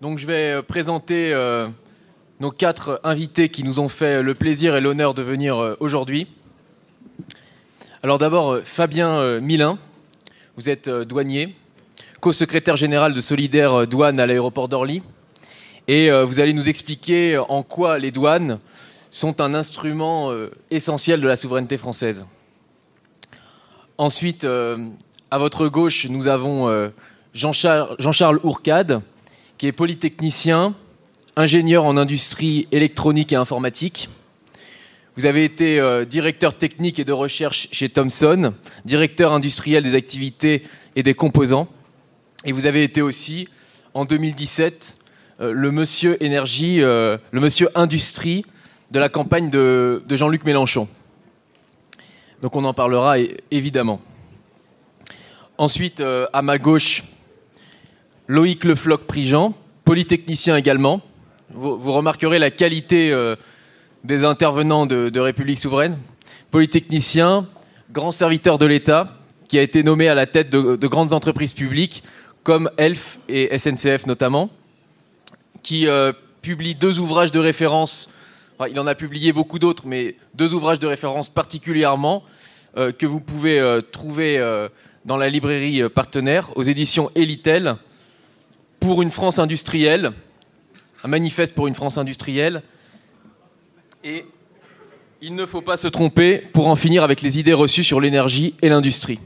Donc je vais présenter nos 4 invités qui nous ont fait le plaisir et l'honneur de venir aujourd'hui. Alors d'abord, Fabien Milin, vous êtes douanier, co-secrétaire général de Solidaire Douane à l'aéroport d'Orly. Et vous allez nous expliquer en quoi les douanes sont un instrument essentiel de la souveraineté française. Ensuite, à votre gauche, nous avons Jean-Charles Ourcade, qui est polytechnicien, ingénieur en industrie électronique et informatique. Vous avez été directeur technique et de recherche chez Thomson, directeur industriel des activités et des composants. Et vous avez été aussi, en 2017, le monsieur énergie, le monsieur industrie de la campagne de Jean-Luc Mélenchon. Donc on en parlera évidemment. Ensuite, à ma gauche, Loïc Le Floch-Prigent, polytechnicien également. Vous remarquerez la qualité des intervenants de République Souveraine. Polytechnicien, grand serviteur de l'État, qui a été nommé à la tête de grandes entreprises publiques, comme Elf et SNCF notamment, qui publie 2 ouvrages de référence. Enfin, il en a publié beaucoup d'autres, mais 2 ouvrages de référence particulièrement, que vous pouvez trouver dans la librairie partenaire, aux éditions Elitel, pour une France industrielle, un manifeste pour une France industrielle. Et il ne faut pas se tromper pour en finir avec les idées reçues sur l'énergie et l'industrie.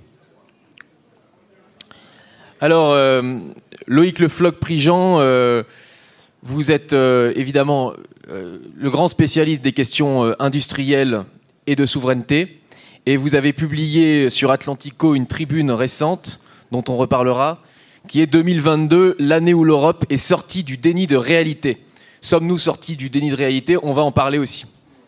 Alors, Loïc Le Floch-Prigent, vous êtes évidemment le grand spécialiste des questions industrielles et de souveraineté. Et vous avez publié sur Atlantico une tribune récente, dont on reparlera, qui est 2022, l'année où l'Europe est sortie du déni de réalité. Sommes-nous sortis du déni de réalité? On va en parler aussi.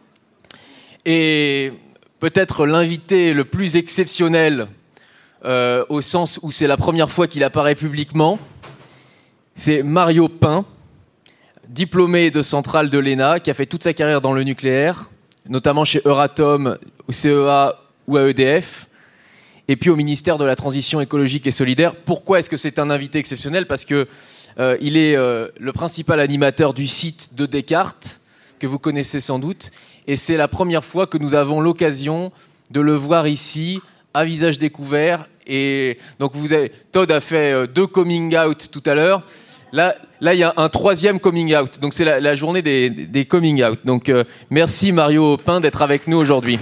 Et peut-être l'invité le plus exceptionnel, au sens où c'est la première fois qu'il apparaît publiquement, c'est Mario Pin, diplômé de Centrale de l'ENA, qui a fait toute sa carrière dans le nucléaire, notamment chez Euratom, au CEA ou à EDF, et puis au ministère de la Transition écologique et solidaire. Pourquoi est-ce que c'est un invité exceptionnel? Parce que il est le principal animateur du site de Descartes, que vous connaissez sans doute, et c'est la première fois que nous avons l'occasion de le voir ici, à visage découvert. Et donc Todd a fait 2 coming out tout à l'heure. Là, il y a un 3e coming out. Donc c'est la journée des coming out. Donc merci Mario Pin d'être avec nous aujourd'hui.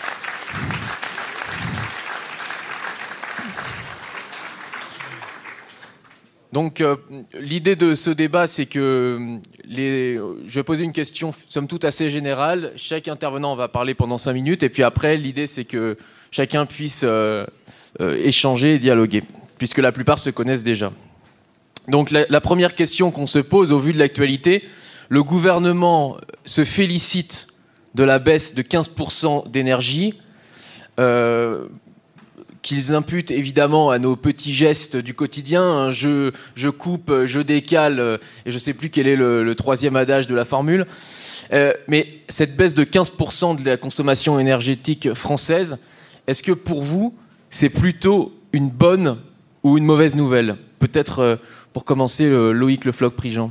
Donc l'idée de ce débat, c'est que je vais poser une question somme toute assez générale. Chaque intervenant va parler pendant 5 minutes. Et puis après, l'idée, c'est que chacun puisse échanger et dialoguer, puisque la plupart se connaissent déjà. Donc la première question qu'on se pose au vu de l'actualité, le gouvernement se félicite de la baisse de 15% d'énergie, qu'ils imputent évidemment à nos petits gestes du quotidien, hein, je coupe, je décale, et je ne sais plus quel est le 3e adage de la formule. Mais cette baisse de 15% de la consommation énergétique française, est-ce que pour vous, c'est plutôt une bonne ou une mauvaise nouvelle? Peut-être pour commencer, Loïc Le Floch-Prigent.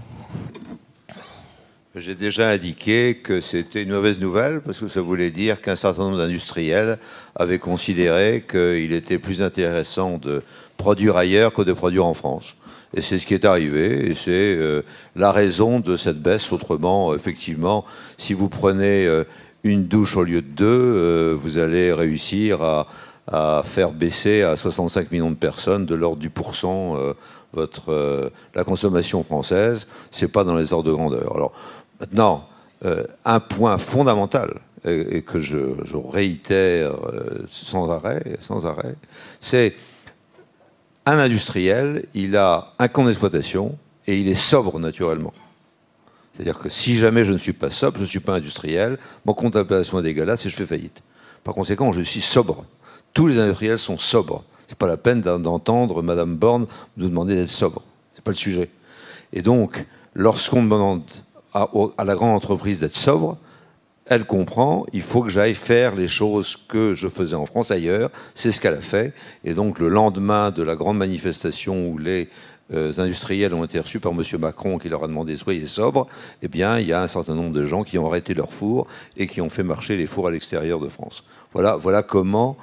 J'ai déjà indiqué que c'était une mauvaise nouvelle parce que ça voulait dire qu'un certain nombre d'industriels avaient considéré qu'il était plus intéressant de produire ailleurs que de produire en France. Et c'est ce qui est arrivé et c'est la raison de cette baisse. Autrement, effectivement, si vous prenez une douche au lieu de 2, vous allez réussir à faire baisser à 65 millions de personnes de l'ordre du pourcent la consommation française. C'est pas dans les ordres de grandeur. Alors, maintenant, un point fondamental et que je réitère sans arrêt, c'est un industriel, il a un compte d'exploitation et il est sobre naturellement. C'est-à-dire que si jamais je ne suis pas sobre, je ne suis pas industriel, mon compte d'exploitation est dégueulasse et je fais faillite. Par conséquent, je suis sobre. Tous les industriels sont sobres. C'est pas la peine d'entendre Madame Borne nous demander d'être sobre. C'est pas le sujet. Et donc, lorsqu'on demande à la grande entreprise d'être sobre, elle comprend, il faut que j'aille faire les choses que je faisais en France ailleurs. C'est ce qu'elle a fait. Et donc, le lendemain de la grande manifestation où les industriels ont été reçus par M. Macron qui leur a demandé soyez sobres, eh bien, il y a un certain nombre de gens qui ont arrêté leurs fours et qui ont fait marcher les fours à l'extérieur de France. Voilà comment,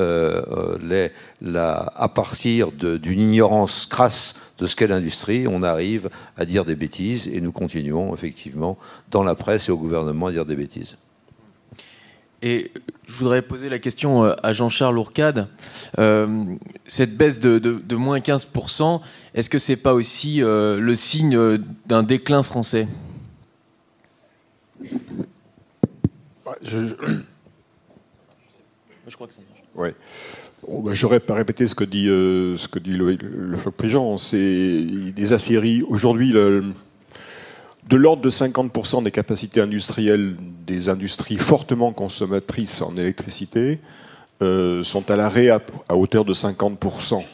à partir d'une ignorance crasse de ce qu'est l'industrie, on arrive à dire des bêtises et nous continuons effectivement dans la presse et au gouvernement à dire des bêtises. Et je voudrais poser la question à Jean-Charles Hourcade. Cette baisse de moins 15%, est-ce que ce n'est pas aussi le signe d'un déclin français ? Je crois que ça marche. Ouais. J'aurais pas répété ce que dit le Floch-Prigent. C'est des aciéries aujourd'hui. De l'ordre de 50% des capacités industrielles des industries fortement consommatrices en électricité sont à l'arrêt à hauteur de 50%,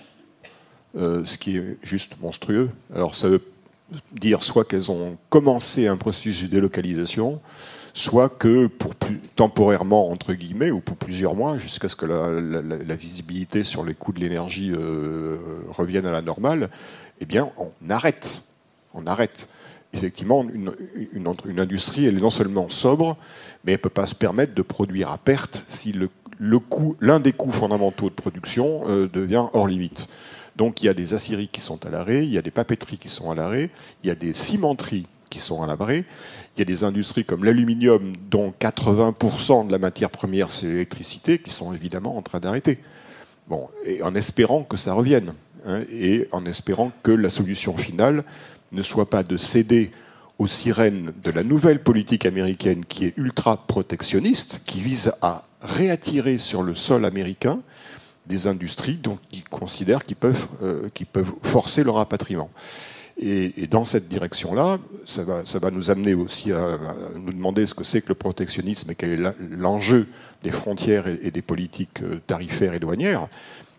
ce qui est juste monstrueux. Alors ça veut dire soit qu'elles ont commencé un processus de délocalisation, soit que temporairement, entre guillemets, ou pour plusieurs mois, jusqu'à ce que la visibilité sur les coûts de l'énergie revienne à la normale, eh bien on arrête. Effectivement, une industrie, elle est non seulement sobre, mais elle ne peut pas se permettre de produire à perte si l'un des coûts fondamentaux de production devient hors limite. Donc il y a des aciéries qui sont à l'arrêt, il y a des papeteries qui sont à l'arrêt, il y a des cimenteries qui sont à l'arrêt, il y a des industries comme l'aluminium, dont 80% de la matière première c'est l'électricité, qui sont évidemment en train d'arrêter. Bon, et en espérant que ça revienne, hein, et en espérant que la solution finale ne soit pas de céder aux sirènes de la nouvelle politique américaine qui est ultra-protectionniste, qui vise à réattirer sur le sol américain des industries qui considèrent qu'ils peuvent forcer leur rapatriement. Et dans cette direction-là, ça va nous amener aussi à nous demander ce que c'est que le protectionnisme et quel est l'enjeu des frontières et des politiques tarifaires et douanières.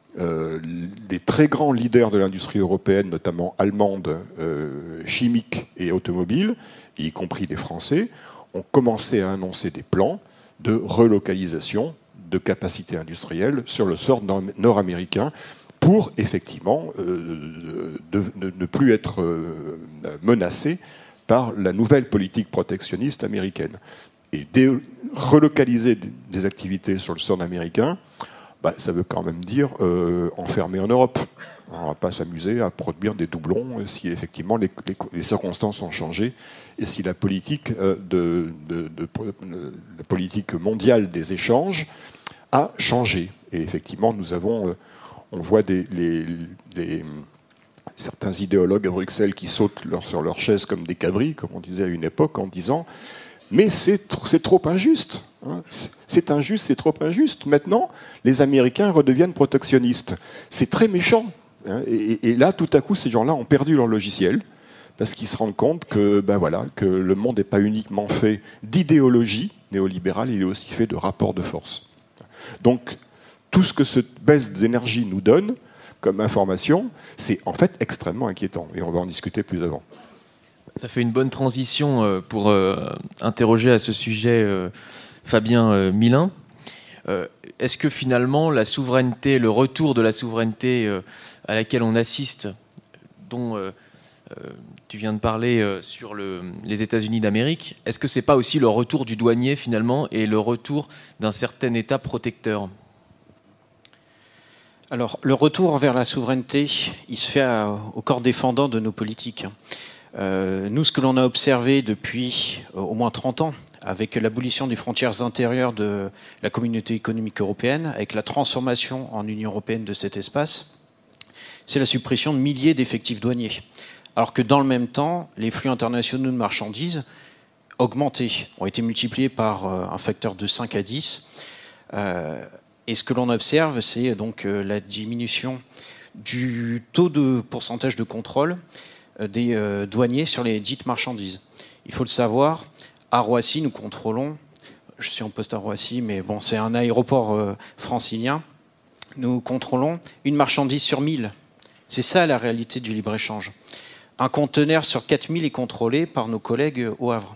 Les très grands leaders de l'industrie européenne, notamment allemande, chimique et automobile, y compris les Français, ont commencé à annoncer des plans de relocalisation de capacités industrielles sur le sol nord-américain pour effectivement ne plus être menacés par la nouvelle politique protectionniste américaine. Et relocaliser des activités sur le sol américain, ça veut quand même dire enfermer en Europe. On ne va pas s'amuser à produire des doublons si effectivement les circonstances ont changé et si la politique, la politique mondiale des échanges a changé. Et effectivement, on voit certains idéologues à Bruxelles qui sautent sur leur chaise comme des cabris, comme on disait à une époque, en disant « mais c'est trop injuste ». C'est injuste, c'est trop injuste. Maintenant, les Américains redeviennent protectionnistes. C'est très méchant. Et là, tout à coup, ces gens-là ont perdu leur logiciel parce qu'ils se rendent compte que le monde n'est pas uniquement fait d'idéologie néolibérale, il est aussi fait de rapports de force. Donc, tout ce que cette baisse d'énergie nous donne comme information, c'est en fait extrêmement inquiétant. Et on va en discuter plus avant. Ça fait une bonne transition pour interroger à ce sujet Fabien Milin. Est-ce que finalement la souveraineté, le retour de la souveraineté à laquelle on assiste, dont tu viens de parler sur les États-Unis d'Amérique, est-ce que c'est pas aussi le retour du douanier finalement et le retour d'un certain État protecteur ? Alors, le retour vers la souveraineté, il se fait au corps défendant de nos politiques. Nous, ce que l'on a observé depuis au moins 30 ans, avec l'abolition des frontières intérieures de la communauté économique européenne, avec la transformation en Union européenne de cet espace, c'est la suppression de milliers d'effectifs douaniers. Alors que dans le même temps, les flux internationaux de marchandises augmentés, ont été multipliés par un facteur de 5 à 10. Et ce que l'on observe, c'est donc la diminution du taux de pourcentage de contrôle des douaniers sur les dites marchandises. Il faut le savoir, à Roissy, nous contrôlons, je suis en poste à Roissy, mais bon, c'est un aéroport francilien, nous contrôlons une marchandise sur 1000. C'est ça la réalité du libre-échange. Un conteneur sur 4000 est contrôlé par nos collègues au Havre.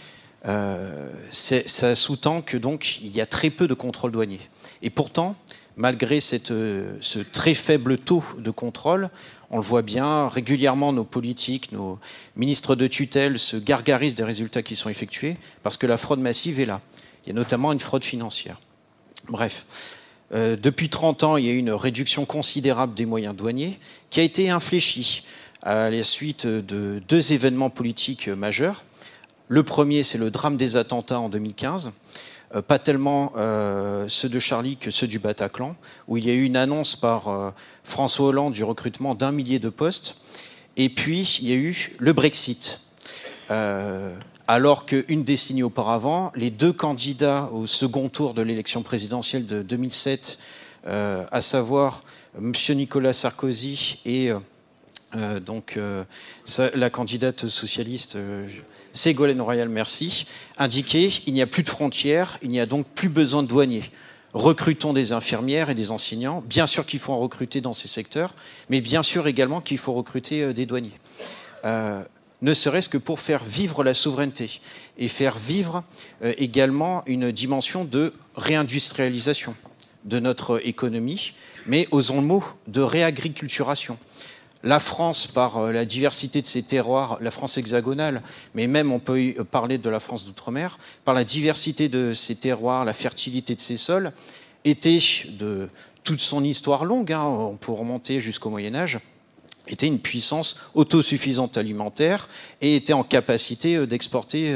Ça sous-tend que donc il y a très peu de contrôle douanier. Et pourtant, malgré ce très faible taux de contrôle, on le voit bien, régulièrement nos politiques, nos ministres de tutelle se gargarisent des résultats qui sont effectués parce que la fraude massive est là. Il y a notamment une fraude financière. Bref, depuis 30 ans, il y a eu une réduction considérable des moyens douaniers qui a été infléchie à la suite de 2 événements politiques majeurs. Le premier, c'est le drame des attentats en 2015. Pas tellement ceux de Charlie que ceux du Bataclan, où il y a eu une annonce par François Hollande du recrutement d'1 millier de postes. Et puis, il y a eu le Brexit. Alors qu'une décennie auparavant, les 2 candidats au second tour de l'élection présidentielle de 2007, à savoir M. Nicolas Sarkozy et la candidate socialiste Ségolène Royal, merci, indiquait qu'il n'y a plus de frontières, il n'y a donc plus besoin de douaniers. Recrutons des infirmières et des enseignants. Bien sûr qu'il faut en recruter dans ces secteurs, mais bien sûr également qu'il faut recruter des douaniers. Ne serait-ce que pour faire vivre la souveraineté et faire vivre également une dimension de réindustrialisation de notre économie, mais osons le mot, de réagriculturation. La France, par la diversité de ses terroirs, la France hexagonale, mais même on peut parler de la France d'outre-mer, par la diversité de ses terroirs, la fertilité de ses sols, était, de toute son histoire longue, on peut remonter jusqu'au Moyen-Âge, était une puissance autosuffisante alimentaire et était en capacité d'exporter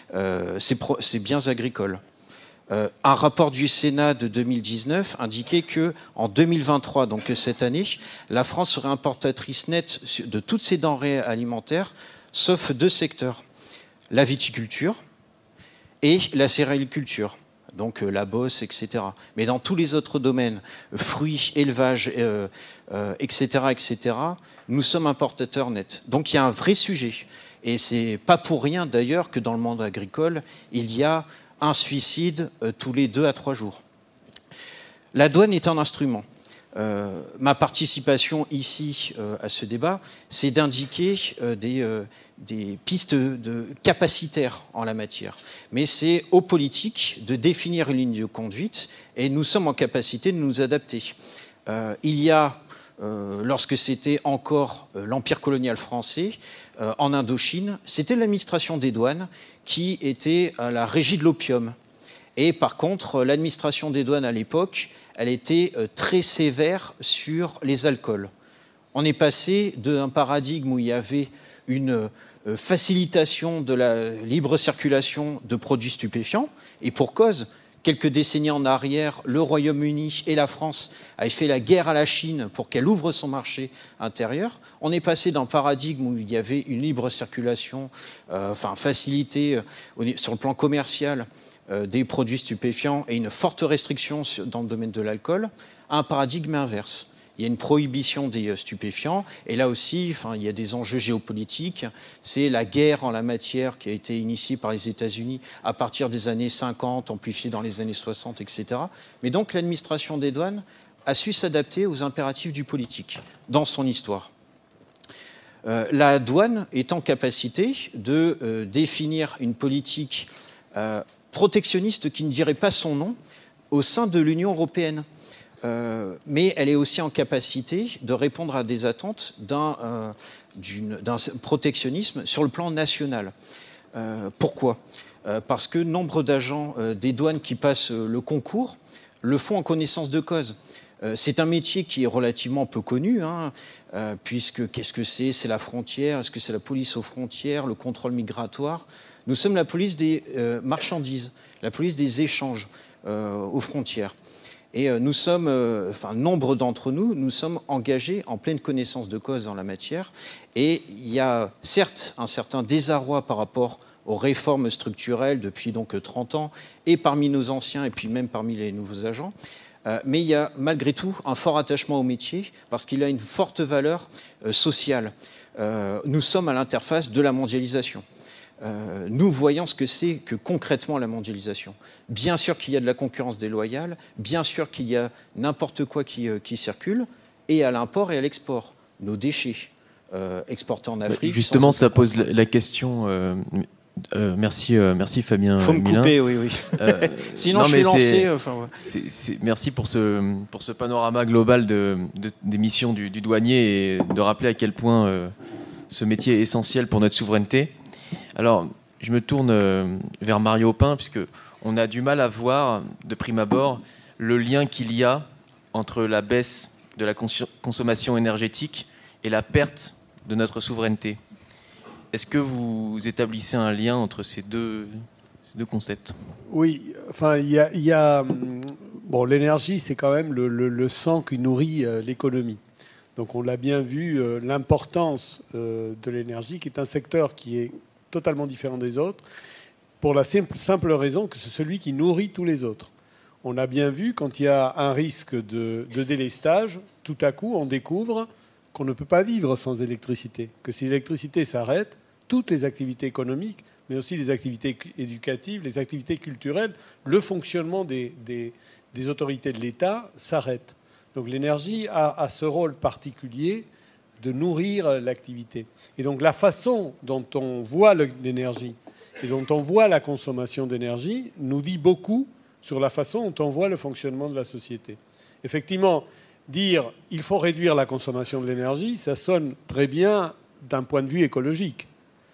ses biens agricoles. Un rapport du Sénat de 2019 indiquait qu'en 2023, donc cette année, la France serait importatrice nette de toutes ses denrées alimentaires, sauf 2 secteurs, la viticulture et la céréaliculture, donc la bosse, etc. Mais dans tous les autres domaines, fruits, élevage, etc., nous sommes importateurs nets. Donc il y a un vrai sujet. Et c'est pas pour rien d'ailleurs que dans le monde agricole, il y a un suicide tous les 2 à 3 jours. La douane est un instrument. Ma participation ici à ce débat, c'est d'indiquer des pistes capacitaires en la matière. Mais c'est aux politiques de définir une ligne de conduite et nous sommes en capacité de nous adapter. Il y a, lorsque c'était encore l'Empire colonial français, en Indochine, c'était l'administration des douanes qui était à la régie de l'opium. Et par contre, l'administration des douanes à l'époque, elle était très sévère sur les alcools. On est passé d'un paradigme où il y avait une facilitation de la libre circulation de produits stupéfiants, et pour cause, quelques décennies en arrière, le Royaume-Uni et la France avaient fait la guerre à la Chine pour qu'elle ouvre son marché intérieur. On est passé d'un paradigme où il y avait une libre circulation, facilité sur le plan commercial des produits stupéfiants et une forte restriction dans le domaine de l'alcool, à un paradigme inverse. Il y a une prohibition des stupéfiants, et là aussi, il y a des enjeux géopolitiques. C'est la guerre en la matière qui a été initiée par les États-Unis à partir des années 50, amplifiée dans les années 60, etc. Mais donc l'administration des douanes a su s'adapter aux impératifs du politique dans son histoire. La douane est en capacité de définir une politique protectionniste qui ne dirait pas son nom au sein de l'Union européenne. Mais elle est aussi en capacité de répondre à des attentes d'un protectionnisme sur le plan national. Pourquoi ? Parce que nombre d'agents des douanes qui passent le concours le font en connaissance de cause. C'est un métier qui est relativement peu connu, puisque qu'est-ce que c'est ? C'est la frontière, est-ce que c'est la police aux frontières, le contrôle migratoire ? Nous sommes la police des marchandises, la police des échanges aux frontières. Et nous sommes, nombre d'entre nous, nous sommes engagés en pleine connaissance de cause dans la matière. Et il y a certes un certain désarroi par rapport aux réformes structurelles depuis donc 30 ans, et parmi nos anciens, et puis même parmi les nouveaux agents. Mais il y a malgré tout un fort attachement au métier, parce qu'il a une forte valeur sociale. Nous sommes à l'interface de la mondialisation. Nous voyons ce que c'est que concrètement la mondialisation. Bien sûr qu'il y a de la concurrence déloyale, bien sûr qu'il y a n'importe quoi qui circule, et à l'import et à l'export. Nos déchets exportés en Afrique... Justement, ça pose la question, Merci Fabien. Faut me Milin. couper, oui. Sinon, non, je suis lancé. Merci pour ce panorama global des missions du douanier et de rappeler à quel point ce métier est essentiel pour notre souveraineté. Alors, je me tourne vers Mario Opin, puisque on a du mal à voir, de prime abord, le lien qu'il y a entre la baisse de la consommation énergétique et la perte de notre souveraineté. Est-ce que vous établissez un lien entre ces deux concepts? Oui, enfin, bon, l'énergie, c'est quand même le sang qui nourrit l'économie. Donc on l'a bien vu, l'importance de l'énergie, qui est un secteur qui est totalement différent des autres, pour la simple raison que c'est celui qui nourrit tous les autres. On a bien vu, quand il y a un risque de délestage, tout à coup, on découvre qu'on ne peut pas vivre sans électricité, que si l'électricité s'arrête, toutes les activités économiques, mais aussi les activités éducatives, les activités culturelles, le fonctionnement des autorités de l'État s'arrête. Donc l'énergie a ce rôle particulier de nourrir l'activité. Et donc la façon dont on voit l'énergie et dont on voit la consommation d'énergie nous dit beaucoup sur la façon dont on voit le fonctionnement de la société. Effectivement, dire il faut réduire la consommation de l'énergie, ça sonne très bien d'un point de vue écologique.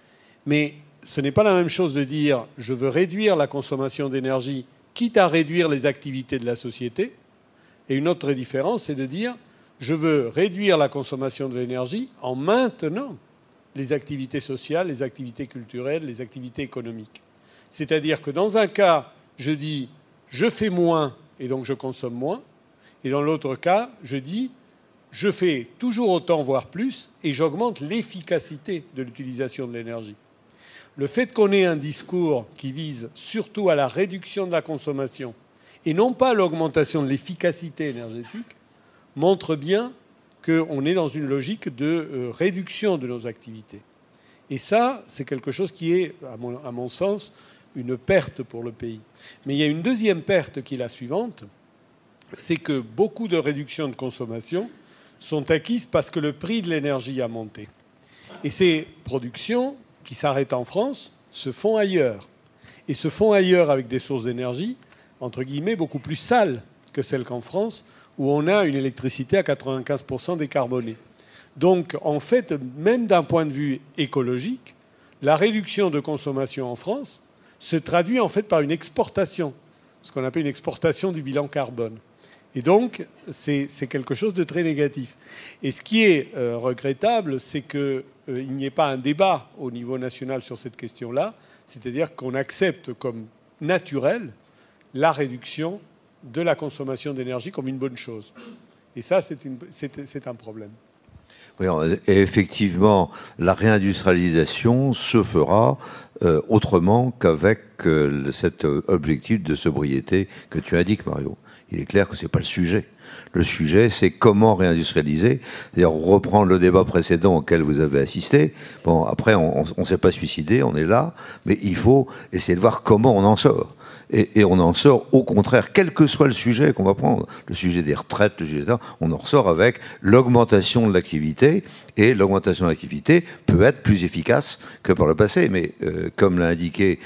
Mais ce n'est pas la même chose de dire je veux réduire la consommation d'énergie, quitte à réduire les activités de la société. Et une autre différence, c'est de dire je veux réduire la consommation de l'énergie en maintenant les activités sociales, les activités culturelles, les activités économiques. C'est-à-dire que dans un cas, je dis je fais moins et donc je consomme moins. Et dans l'autre cas, je dis je fais toujours autant, voire plus, et j'augmente l'efficacité de l'utilisation de l'énergie. Le fait qu'on ait un discours qui vise surtout à la réduction de la consommation et non pas à l'augmentation de l'efficacité énergétique montre bien qu'on est dans une logique de réduction de nos activités. Et ça, c'est quelque chose qui est, à mon sens, une perte pour le pays. Mais il y a une deuxième perte qui est la suivante, c'est que beaucoup de réductions de consommation sont acquises parce que le prix de l'énergie a monté. Et ces productions qui s'arrêtent en France se font ailleurs. Et se font ailleurs avec des sources d'énergie, entre guillemets, beaucoup plus sales que celles qu'en France, où on a une électricité à 95% décarbonée. Donc, en fait, même d'un point de vue écologique, la réduction de consommation en France se traduit en fait par une exportation, ce qu'on appelle une exportation du bilan carbone. Et donc, c'est quelque chose de très négatif. Et ce qui est regrettable, c'est qu'il n'y ait pas un débat au niveau national sur cette question-là, c'est-à-dire qu'on accepte comme naturel la réduction de la consommation d'énergie comme une bonne chose. Et ça, c'est un problème. Oui, et effectivement, la réindustrialisation se fera autrement qu'avec cet objectif de sobriété que tu indiques, Mario. Il est clair que ce n'est pas le sujet. Le sujet, c'est comment réindustrialiser. C'est-à-dire reprendre le débat précédent auquel vous avez assisté. Bon, après, on ne s'est pas suicidé, on est là, mais il faut essayer de voir comment on en sort. Et on en sort, au contraire, quel que soit le sujet qu'on va prendre, le sujet des retraites, le sujet on en ressort avec l'augmentation de l'activité, et l'augmentation de l'activité peut être plus efficace que par le passé. Mais comme l'a indiqué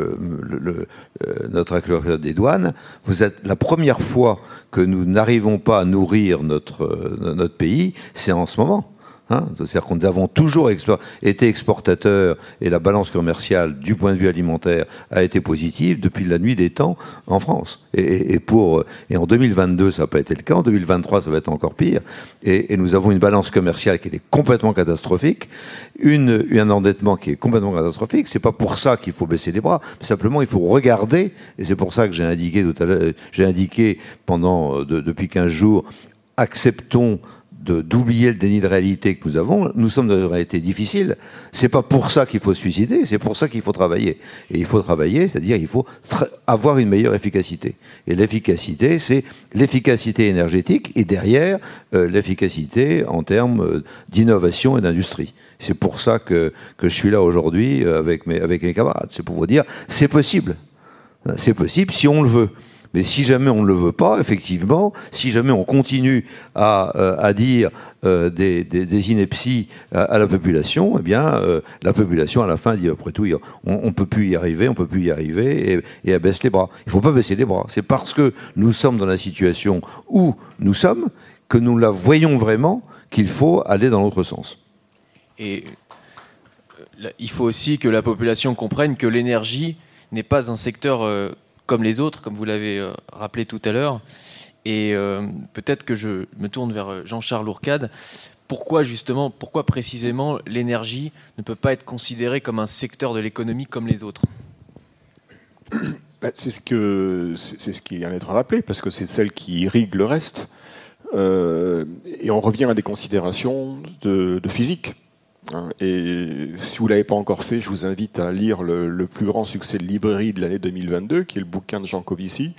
notre acteur des douanes, vous êtes la première fois que nous n'arrivons pas à nourrir notre pays, c'est en ce moment. C'est-à-dire que nous avons toujours été exportateurs et la balance commerciale du point de vue alimentaire a été positive depuis la nuit des temps en France. Et en 2022, ça n'a pas été le cas. En 2023, ça va être encore pire. Et nous avons une balance commerciale qui était complètement catastrophique, un endettement qui est complètement catastrophique. C'est pas pour ça qu'il faut baisser les bras, mais simplement il faut regarder. Et c'est pour ça que j'ai indiqué tout à l'heure, depuis 15 jours, acceptons d'oublier le déni de réalité que nous avons. Nous sommes dans une réalité difficile. C'est pas pour ça qu'il faut se suicider, c'est pour ça qu'il faut travailler. Et il faut travailler, c'est-à-dire qu'il faut avoir une meilleure efficacité. Et l'efficacité, c'est l'efficacité énergétique et derrière, l'efficacité en termes d'innovation et d'industrie. C'est pour ça que je suis là aujourd'hui avec mes camarades. C'est pour vous dire, c'est possible. C'est possible si on le veut. Mais si jamais on ne le veut pas, effectivement, si jamais on continue à dire des inepties à la population, eh bien, la population, à la fin, dit, après tout, on ne peut plus y arriver, et elle baisse les bras. Il ne faut pas baisser les bras. C'est parce que nous sommes dans la situation où nous sommes que nous la voyons vraiment qu'il faut aller dans l'autre sens. Et il faut aussi que la population comprenne que l'énergie n'est pas un secteur comme les autres, comme vous l'avez rappelé tout à l'heure. Et peut-être que je me tourne vers Jean-Charles Hourcade. Pourquoi précisément l'énergie ne peut pas être considérée comme un secteur de l'économie comme les autres? C'est ce qui vient d'être rappelé, parce que c'est celle qui irrigue le reste. Et on revient à des considérations de physique. Et si vous ne l'avez pas encore fait, je vous invite à lire le plus grand succès de librairie de l'année 2022, qui est le bouquin de Jean Covici,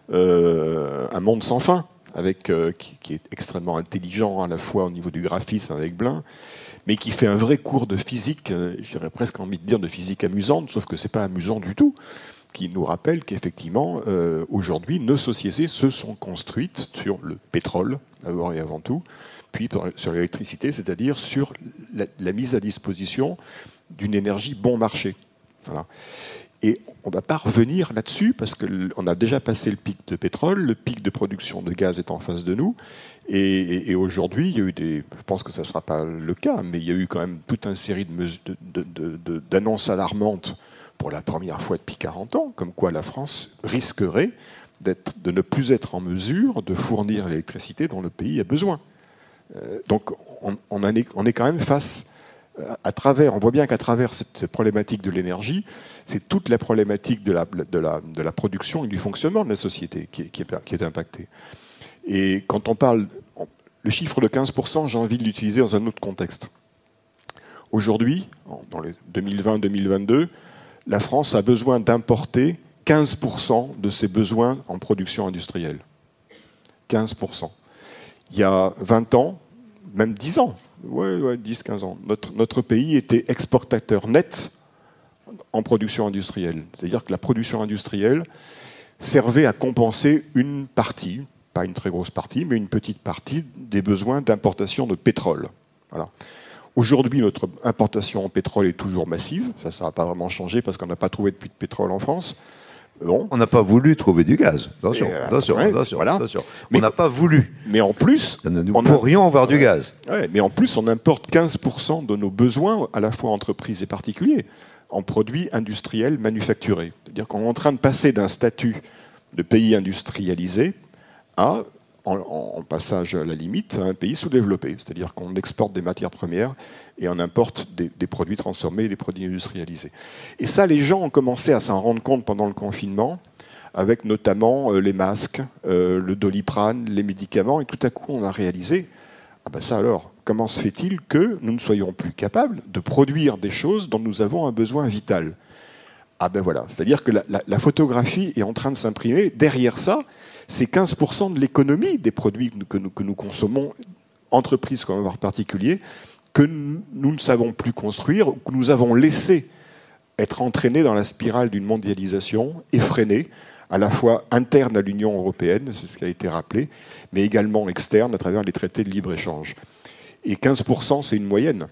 Un monde sans fin, qui est extrêmement intelligent à la fois au niveau du graphisme avec Blin, mais qui fait un vrai cours de physique, j'aurais presque envie de dire de physique amusante, sauf que ce n'est pas amusant du tout, qui nous rappelle qu'effectivement, aujourd'hui, nos sociétés se sont construites sur le pétrole, d'abord et avant tout, puis sur l'électricité, c'est-à-dire sur la mise à disposition d'une énergie bon marché. Voilà. Et on ne va pas revenir là-dessus, parce qu'on a déjà passé le pic de pétrole, le pic de production de gaz est en face de nous, et aujourd'hui, il y a eu je pense que ça ne sera pas le cas, mais il y a eu quand même toute une série d'annonces alarmantes pour la première fois depuis 40 ans, comme quoi la France risquerait de ne plus être en mesure de fournir l'électricité dont le pays a besoin. Donc on est quand même face, on voit bien qu'à travers cette problématique de l'énergie, c'est toute la problématique de la production et du fonctionnement de la société qui est impactée. Et quand on parle, le chiffre de 15%, j'ai envie de l'utiliser dans un autre contexte. Aujourd'hui, dans les 2020-2022, la France a besoin d'importer 15% de ses besoins en production industrielle. 15%. Il y a 20 ans, même 10 ans, 10-15 ans, notre pays était exportateur net en production industrielle. C'est-à-dire que la production industrielle servait à compenser une partie, pas une très grosse partie, mais une petite partie des besoins d'importation de pétrole. Voilà. Aujourd'hui, notre importation en pétrole est toujours massive. Ça ne va pas vraiment changer parce qu'on n'a pas trouvé de puits de pétrole en France. Bon. On n'a pas voulu trouver du gaz. Attention. Voilà. On n'a pas voulu. Mais en plus, nous pourrions avoir du gaz. Ouais, mais en plus, on importe 15% de nos besoins, à la fois entreprises et particuliers, en produits industriels manufacturés. C'est-à-dire qu'on est en train de passer d'un statut de pays industrialisé à en passage à la limite, à un pays sous-développé. C'est-à-dire qu'on exporte des matières premières et on importe des produits transformés, des produits industrialisés. Et ça, les gens ont commencé à s'en rendre compte pendant le confinement, avec notamment les masques, le Doliprane, les médicaments, et tout à coup, on a réalisé, ah ben ça alors, comment se fait-il que nous ne soyons plus capables de produire des choses dont nous avons un besoin vital? Ah ben voilà, c'est-à-dire que la photographie est en train de s'imprimer. Derrière ça, c'est 15% de l'économie des produits que nous consommons, entreprises comme en particulier, que nous ne savons plus construire, ou que nous avons laissé être entraînés dans la spirale d'une mondialisation effrénée, à la fois interne à l'Union européenne, c'est ce qui a été rappelé, mais également externe à travers les traités de libre-échange. Et 15%, c'est une moyenne.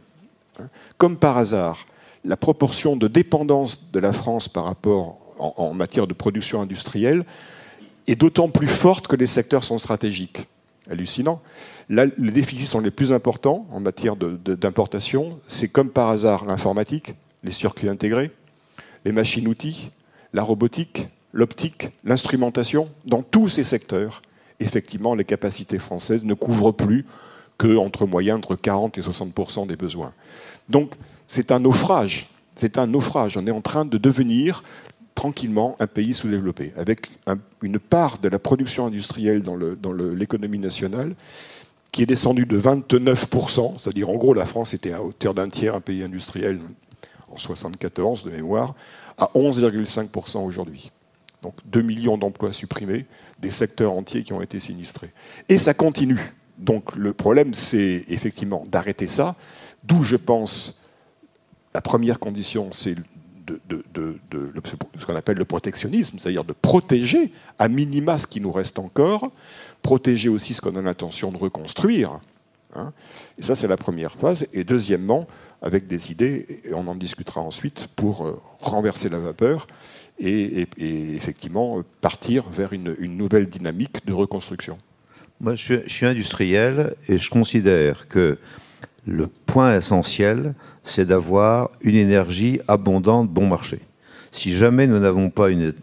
Comme par hasard, la proportion de dépendance de la France par rapport en matière de production industrielle est d'autant plus forte que les secteurs sont stratégiques. Hallucinant. Là, les déficits sont les plus importants en matière d'importation. C'est comme par hasard l'informatique, les circuits intégrés, les machines-outils, la robotique, l'optique, l'instrumentation. Dans tous ces secteurs, effectivement, les capacités françaises ne couvrent plus qu'entre moyens entre 40 et 60% des besoins. Donc, c'est un naufrage. C'est un naufrage. On est en train de devenir tranquillement un pays sous-développé, avec une part de la production industrielle dans l'économie nationale qui est descendue de 29%, c'est-à-dire en gros la France était à hauteur d'un tiers un pays industriel en 1974 de mémoire, à 11,5% aujourd'hui. Donc 2 millions d'emplois supprimés, des secteurs entiers qui ont été sinistrés. Et ça continue. Donc le problème, c'est effectivement d'arrêter ça, d'où je pense la première condition, c'est ce qu'on appelle le protectionnisme, c'est-à-dire de protéger à minima ce qui nous reste encore, protéger aussi ce qu'on a l'intention de reconstruire. Hein. Et ça, c'est la première phase. Et deuxièmement, avec des idées, et on en discutera ensuite, pour renverser la vapeur et effectivement partir vers une nouvelle dynamique de reconstruction. Moi, je suis industriel et je considère que le point essentiel, c'est d'avoir une énergie abondante, bon marché. Si jamais nous n'avons pas une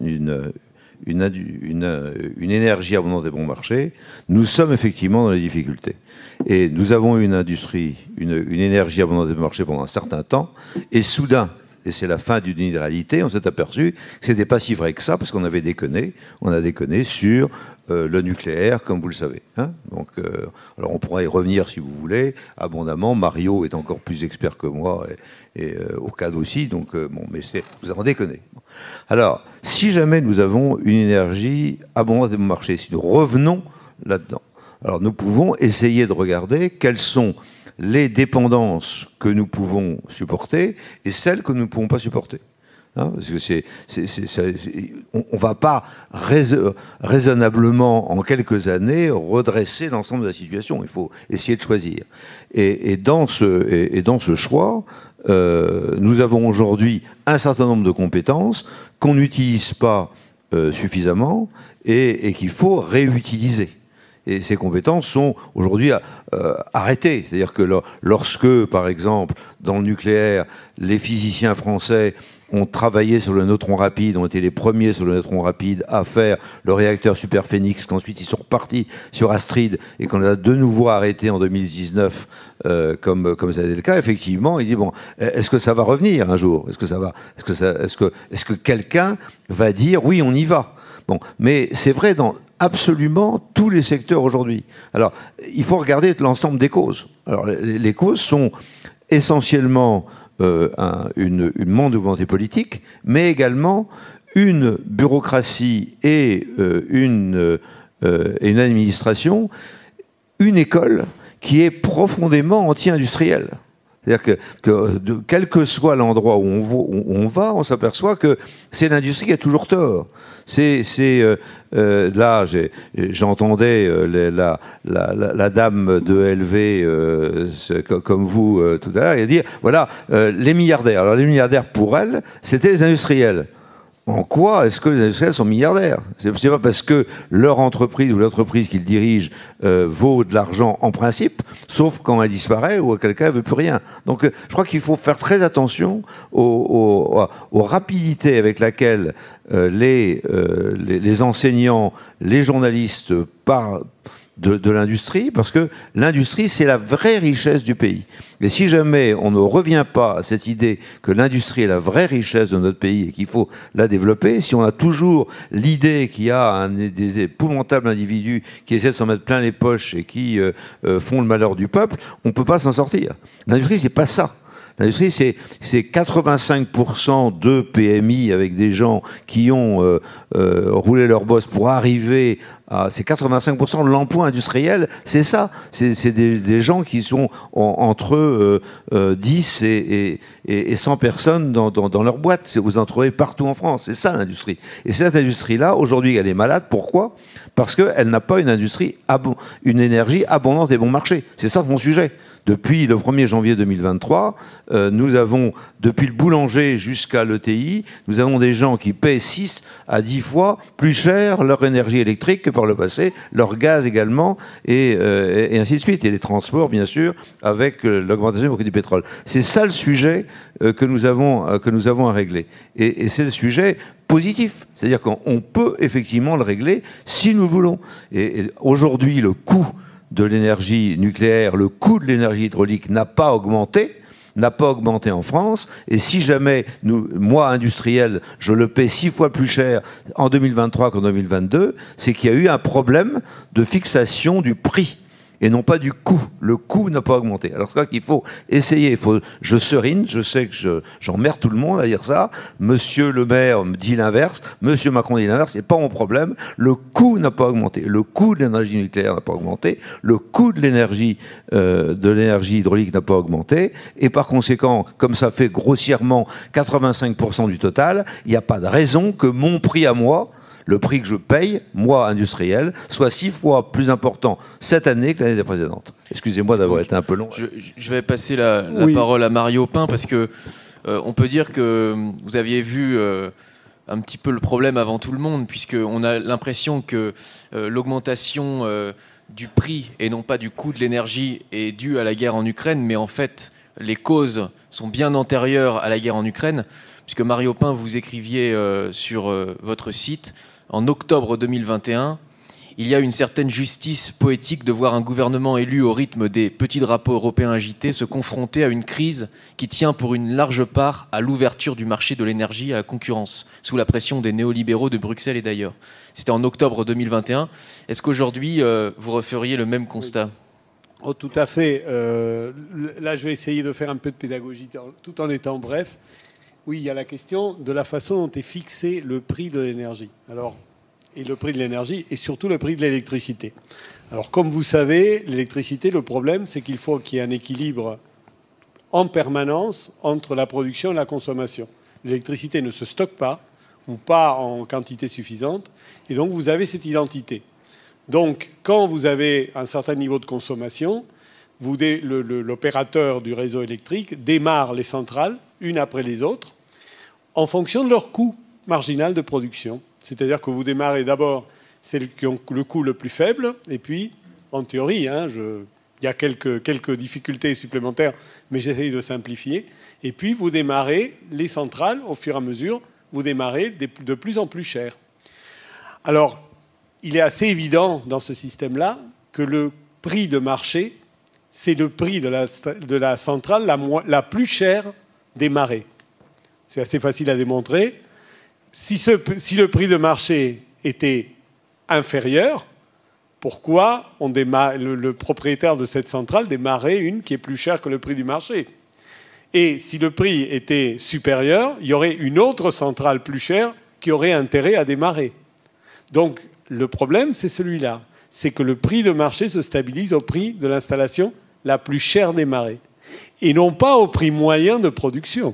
énergie abondante et bon marché, nous sommes effectivement dans les difficultés. Et nous avons eu une industrie, une énergie abondante et bon marché pendant un certain temps, et soudain, et c'est la fin d'une idéalité, on s'est aperçu que c'était pas si vrai que ça, parce qu'on avait déconné. On a déconné sur le nucléaire, comme vous le savez. Hein. Donc, alors on pourra y revenir si vous voulez, abondamment. Mario est encore plus expert que moi, et Ourcade aussi. Donc, bon, mais nous avons déconné. Alors, si jamais nous avons une énergie abondante et bon marché, si nous revenons là-dedans, alors nous pouvons essayer de regarder quelles sont les dépendances que nous pouvons supporter et celles que nous ne pouvons pas supporter. Hein, parce que on ne va pas raisonnablement, en quelques années, redresser l'ensemble de la situation. Il faut essayer de choisir. Et dans ce choix, nous avons aujourd'hui un certain nombre de compétences qu'on n'utilise pas suffisamment et qu'il faut réutiliser. Et ces compétences sont aujourd'hui arrêtées. C'est-à-dire que lorsque, par exemple, dans le nucléaire, les physiciens français ont travaillé sur le neutron rapide, ont été les premiers sur le neutron rapide à faire le réacteur Superphénix, qu'ensuite ils sont repartis sur Astrid et qu'on a de nouveau arrêté en 2019, comme ça a été le cas, effectivement, il dit, bon, est-ce que ça va revenir un jour ? Est-ce que quelqu'un va dire, oui, on y va ? Bon, mais c'est vrai dans absolument tous les secteurs aujourd'hui. Alors, il faut regarder l'ensemble des causes. Alors, les causes sont essentiellement une manque de volonté politique, mais également une bureaucratie et une administration, une école qui est profondément anti-industrielle. C'est-à-dire que quel que soit l'endroit où on va, on s'aperçoit que c'est l'industrie qui a toujours tort. Là, j'entendais la dame de LV, comme vous tout à l'heure, et dire, voilà, les milliardaires. Alors les milliardaires, pour elle, c'était les industriels. En quoi est-ce que les industriels sont milliardaires ? C'est pas parce que leur entreprise ou l'entreprise qu'ils dirigent vaut de l'argent en principe, sauf quand elle disparaît ou quelqu'un ne veut plus rien. Donc je crois qu'il faut faire très attention aux rapidités avec laquelle les enseignants, les journalistes parlent de l'industrie, parce que l'industrie, c'est la vraie richesse du pays. Et si jamais on ne revient pas à cette idée que l'industrie est la vraie richesse de notre pays et qu'il faut la développer, si on a toujours l'idée qu'il y a des épouvantables individus qui essaient de s'en mettre plein les poches et qui font le malheur du peuple, on ne peut pas s'en sortir. L'industrie, c'est pas ça. L'industrie, c'est 85% de PMI avec des gens qui ont roulé leur bosse pour arriver à... C'est 85% de l'emploi industriel, c'est ça. C'est des gens qui sont entre 10 et 100 personnes dans leur boîte. Vous en trouvez partout en France. C'est ça l'industrie. Et cette industrie-là, aujourd'hui, elle est malade. Pourquoi ? Parce qu'elle n'a pas une énergie abondante et bon marché. C'est ça mon sujet. Depuis le 1er janvier 2023, nous avons, depuis le boulanger jusqu'à l'ETI, nous avons des gens qui paient 6 à 10 fois plus cher leur énergie électrique que par le passé, leur gaz également, et ainsi de suite. Et les transports, bien sûr, avec l'augmentation du prix du pétrole. C'est ça le sujet que nous avons à régler. Et c'est le sujet positif. C'est-à-dire qu'on peut effectivement le régler si nous voulons. Et aujourd'hui, le coût de l'énergie nucléaire, le coût de l'énergie hydraulique n'a pas augmenté en France, et si jamais moi, industriel, je le paie 6 fois plus cher en 2023 qu'en 2022, c'est qu'il y a eu un problème de fixation du prix et non pas du coût. Le coût n'a pas augmenté. Alors c'est ça qu'il faut essayer. Je serine, je sais que j'emmerde tout le monde à dire ça. Monsieur le maire me dit l'inverse, monsieur Macron dit l'inverse, c'est pas mon problème. Le coût n'a pas augmenté. Le coût de l'énergie nucléaire n'a pas augmenté. Le coût de l'énergie hydraulique n'a pas augmenté. Et par conséquent, comme ça fait grossièrement 85% du total, il n'y a pas de raison que mon prix à moi, le prix que je paye, moi, industriel, soit 6 fois plus important cette année que l'année précédente. Excusez-moi d'avoir été un peu long. Je vais passer la parole à Mario Pin, parce que on peut dire que vous aviez vu un petit peu le problème avant tout le monde, puisqu'on a l'impression que l'augmentation du prix et non pas du coût de l'énergie est due à la guerre en Ukraine, mais en fait, les causes sont bien antérieures à la guerre en Ukraine, puisque Mario Pin, vous écriviez sur votre site, en octobre 2021, il y a une certaine justice poétique de voir un gouvernement élu au rythme des petits drapeaux européens agités se confronter à une crise qui tient pour une large part à l'ouverture du marché de l'énergie à la concurrence, sous la pression des néolibéraux de Bruxelles et d'ailleurs. C'était en octobre 2021. Est-ce qu'aujourd'hui, vous referiez le même constat ? Oh, tout à fait. Là, je vais essayer de faire un peu de pédagogie tout en étant bref. Oui, il y a la question de la façon dont est fixé le prix de l'énergie. Alors, et le prix de l'énergie et surtout le prix de l'électricité. Alors, comme vous savez, l'électricité, le problème, c'est qu'il faut qu'il y ait un équilibre en permanence entre la production et la consommation. L'électricité ne se stocke pas ou pas en quantité suffisante, et donc vous avez cette identité. Donc, quand vous avez un certain niveau de consommation, l'opérateur du réseau électrique démarre les centrales, une après les autres, en fonction de leur coût marginal de production. C'est-à-dire que vous démarrez d'abord celles qui ont le coût le plus faible, et puis, en théorie, il y a quelques difficultés supplémentaires, mais j'essaye de simplifier, et puis vous démarrez les centrales, au fur et à mesure, vous démarrez de plus en plus cher. Alors, il est assez évident dans ce système-là que le prix de marché, c'est le prix de la centrale la plus chère démarrée. C'est assez facile à démontrer. Si le prix de marché était inférieur, pourquoi le propriétaire de cette centrale démarrait une qui est plus chère que le prix du marché? Et si le prix était supérieur, il y aurait une autre centrale plus chère qui aurait intérêt à démarrer. Donc le problème, c'est celui-là. C'est que le prix de marché se stabilise au prix de l'installation la plus chère démarrée, et non pas au prix moyen de production.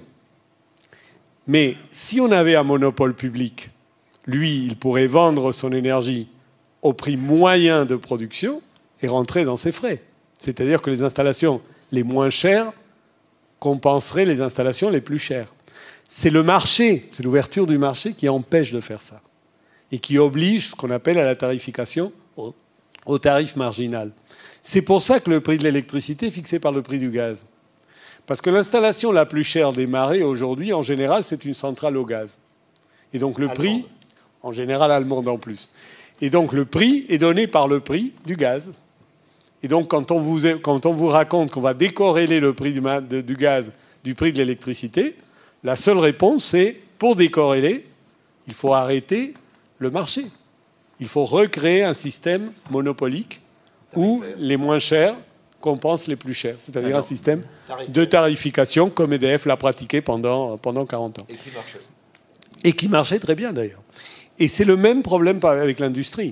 Mais si on avait un monopole public, lui, il pourrait vendre son énergie au prix moyen de production et rentrer dans ses frais. C'est-à-dire que les installations les moins chères compenseraient les installations les plus chères. C'est le marché, c'est l'ouverture du marché qui empêche de faire ça et qui oblige ce qu'on appelle à la tarification au tarif marginal. C'est pour ça que le prix de l'électricité est fixé par le prix du gaz. Parce que l'installation la plus chère démarrée aujourd'hui, en général, c'est une centrale au gaz. Et donc le prix, en général allemande en plus. Et donc le prix est donné par le prix du gaz. Et donc quand on vous raconte qu'on va décorréler le prix du gaz du prix de l'électricité, la seule réponse c'est, pour décorréler, il faut arrêter le marché. Il faut recréer un système monopolique où les moins chers compensent les plus chers, c'est-à-dire un système de tarification comme EDF l'a pratiqué pendant 40 ans. Et qui marchait très bien d'ailleurs. Et c'est le même problème avec l'industrie.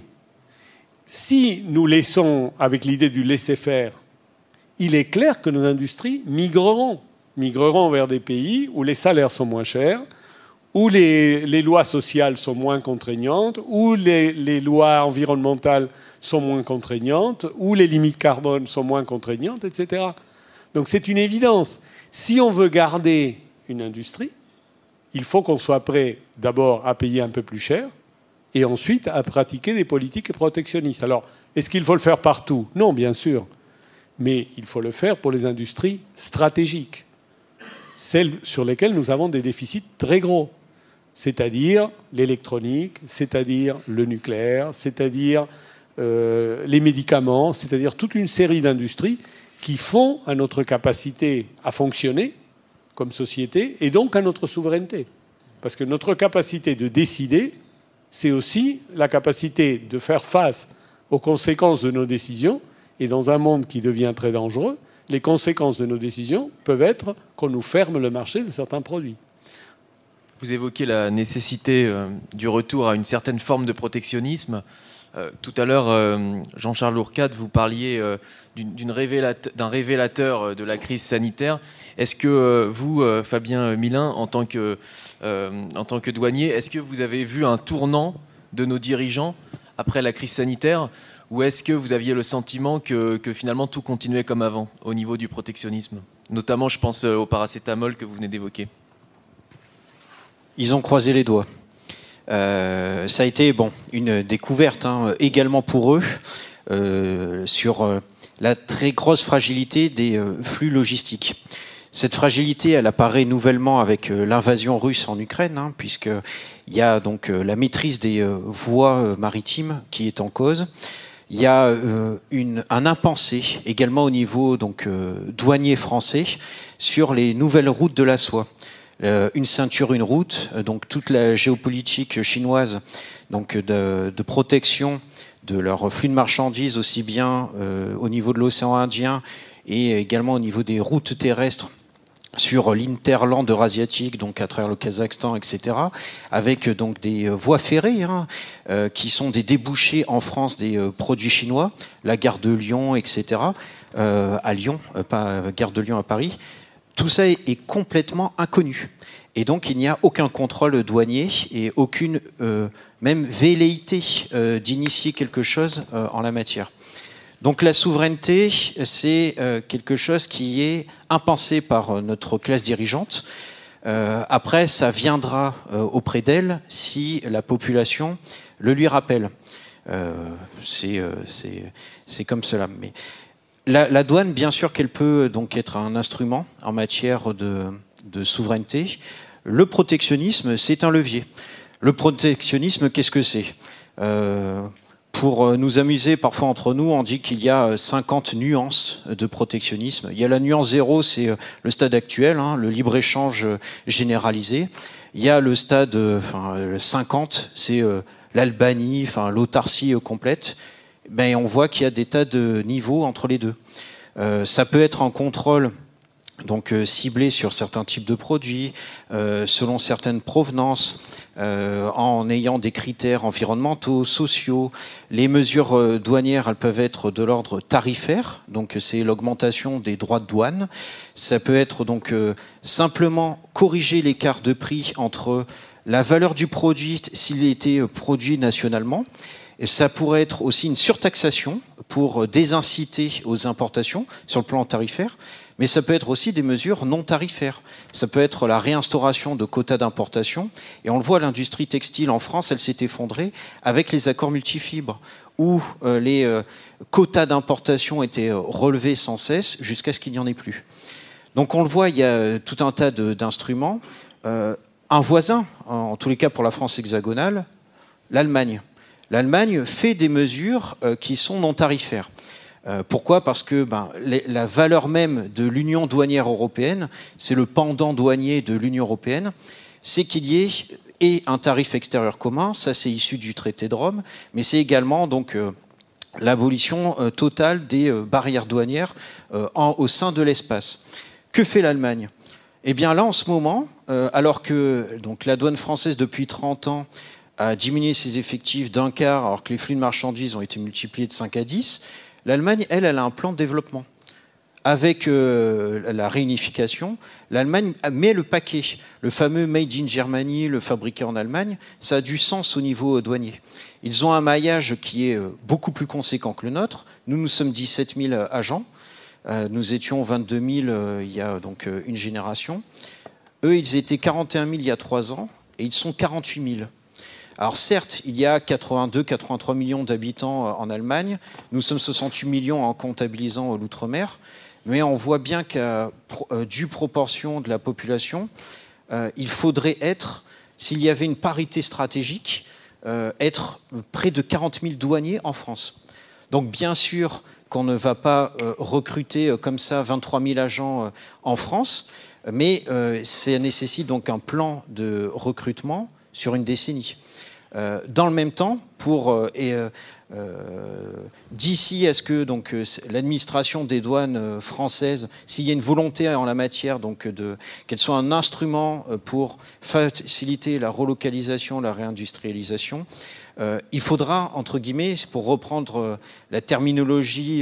Si nous laissons, avec l'idée du laisser-faire, il est clair que nos industries migreront vers des pays où les salaires sont moins chers, où les lois sociales sont moins contraignantes, où les lois environnementales sont moins contraignantes, où les limites carbone sont moins contraignantes, etc. Donc c'est une évidence. Si on veut garder une industrie, il faut qu'on soit prêt d'abord à payer un peu plus cher et ensuite à pratiquer des politiques protectionnistes. Alors, est-ce qu'il faut le faire partout? Non, bien sûr. Mais il faut le faire pour les industries stratégiques, celles sur lesquelles nous avons des déficits très gros, c'est-à-dire l'électronique, c'est-à-dire le nucléaire, c'est-à-dire les médicaments, c'est-à-dire toute une série d'industries qui font à notre capacité à fonctionner comme société et donc à notre souveraineté. Parce que notre capacité de décider, c'est aussi la capacité de faire face aux conséquences de nos décisions Et dans un monde qui devient très dangereux, les conséquences de nos décisions peuvent être qu'on nous ferme le marché de certains produits. Vous évoquez la nécessité du retour à une certaine forme de protectionnisme. Tout à l'heure, Jean-Charles Hourcade, vous parliez d'un révélateur de la crise sanitaire. Est-ce que vous, Fabien Milin, en tant que douanier, est-ce que vous avez vu un tournant de nos dirigeants après la crise sanitaire, ou est-ce que vous aviez le sentiment que finalement tout continuait comme avant au niveau du protectionnisme? Notamment, je pense au paracétamol que vous venez d'évoquer. Ils ont croisé les doigts. Ça a été une découverte également pour eux sur la très grosse fragilité des flux logistiques. Cette fragilité, elle apparaît nouvellement avec l'invasion russe en Ukraine, puisqu'il y a donc la maîtrise des voies maritimes qui est en cause. Il y a un impensé également au niveau douanier français sur les nouvelles routes de la soie. Une ceinture, une route, donc toute la géopolitique chinoise de protection de leur flux de marchandises, aussi bien au niveau de l'océan Indien et également au niveau des routes terrestres sur l'interland eurasiatique, donc à travers le Kazakhstan, etc., avec donc des voies ferrées qui sont des débouchés en France des produits chinois, la gare de Lyon, etc., à Lyon, pas gare de Lyon à Paris. Tout ça est complètement inconnu. Et donc, il n'y a aucun contrôle douanier et aucune même velléité d'initier quelque chose en la matière. Donc, la souveraineté, c'est quelque chose qui est impensé par notre classe dirigeante. Après, ça viendra auprès d'elle si la population le lui rappelle. C'est comme cela. Mais la douane, bien sûr qu'elle peut donc être un instrument en matière de souveraineté. Le protectionnisme, c'est un levier. Le protectionnisme, qu'est-ce que c'est ? Pour nous amuser, parfois entre nous, on dit qu'il y a 50 nuances de protectionnisme. Il y a la nuance 0, c'est le stade actuel, le libre-échange généralisé. Il y a le stade 50, c'est l'Albanie, l'autarcie complète. Ben, on voit qu'il y a des tas de niveaux entre les deux. Ça peut être un contrôle ciblé sur certains types de produits, selon certaines provenances, en ayant des critères environnementaux, sociaux. Les mesures douanières, elles peuvent être de l'ordre tarifaire, donc c'est l'augmentation des droits de douane. Ça peut être simplement corriger l'écart de prix entre la valeur du produit s'il était produit nationalement. Et ça pourrait être aussi une surtaxation pour désinciter aux importations sur le plan tarifaire, mais ça peut être aussi des mesures non tarifaires. Ça peut être la réinstauration de quotas d'importation. Et on le voit, l'industrie textile en France, elle s'est effondrée avec les accords multifibres, où les quotas d'importation étaient relevés sans cesse jusqu'à ce qu'il n'y en ait plus. Donc on le voit, il y a tout un tas d'instruments. Un voisin, en tous les cas pour la France hexagonale, l'Allemagne. L'Allemagne fait des mesures qui sont non tarifaires. Pourquoi ? Parce que la valeur même de l'Union douanière européenne, c'est le pendant douanier de l'Union européenne, c'est qu'il y ait un tarif extérieur commun, ça c'est issu du traité de Rome, mais c'est également l'abolition totale des barrières douanières au sein de l'espace. Que fait l'Allemagne ? Eh bien là, en ce moment, alors que la douane française depuis 30 ans a diminué ses effectifs d'un quart, alors que les flux de marchandises ont été multipliés de 5 à 10, l'Allemagne, elle a un plan de développement. Avec la réunification, l'Allemagne met le paquet. Le fameux Made in Germany, le fabriqué en Allemagne, ça a du sens au niveau douanier. Ils ont un maillage qui est beaucoup plus conséquent que le nôtre. Nous sommes 17 000 agents. Nous étions 22 000 il y a une génération. Eux, ils étaient 41 000 il y a 3 ans et ils sont 48 000. Alors certes, il y a 82-83 millions d'habitants en Allemagne. Nous sommes 68 millions en comptabilisant l'outre-mer. Mais on voit bien qu'à due proportion de la population, il faudrait être, s'il y avait une parité stratégique, être près de 40 000 douaniers en France. Donc bien sûr qu'on ne va pas recruter comme ça 23 000 agents en France, mais ça nécessite donc un plan de recrutement sur une décennie. Dans le même temps, pour d'ici à ce que donc l'administration des douanes françaises, s'il y a une volonté en la matière, donc qu'elle soit un instrument pour faciliter la relocalisation, la réindustrialisation, il faudra, entre guillemets, pour reprendre la terminologie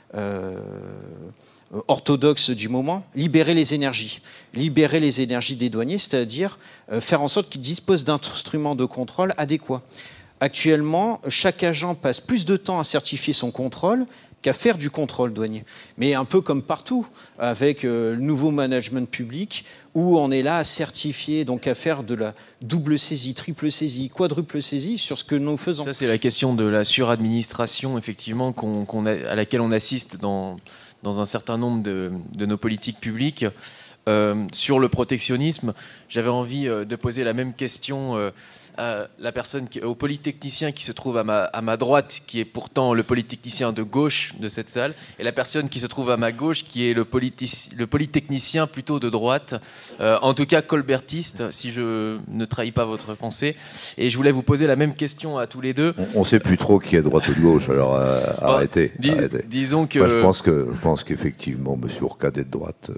orthodoxe du moment, libérer les énergies des douaniers, c'est-à-dire faire en sorte qu'ils disposent d'instruments de contrôle adéquats. Actuellement, chaque agent passe plus de temps à certifier son contrôle qu'à faire du contrôle douanier. Mais un peu comme partout, avec le nouveau management public, où on est là à certifier, donc à faire de la double saisie, triple saisie, quadruple saisie sur ce que nous faisons. Ça, c'est la question de la suradministration, effectivement, à laquelle on assiste dans un certain nombre de nos politiques publiques. Sur le protectionnisme, j'avais envie de poser la même question à la personne, au polytechnicien qui se trouve à ma droite, qui est pourtant le polytechnicien de gauche de cette salle, et la personne qui se trouve à ma gauche, qui est le polytechnicien plutôt de droite, en tout cas colbertiste, si je ne trahis pas votre pensée. Et je voulais vous poser la même question à tous les deux. On ne sait plus trop qui est droite ou de gauche, alors arrêtez. Disons que... Moi, je pense qu'effectivement, M. Ourcade est de droite.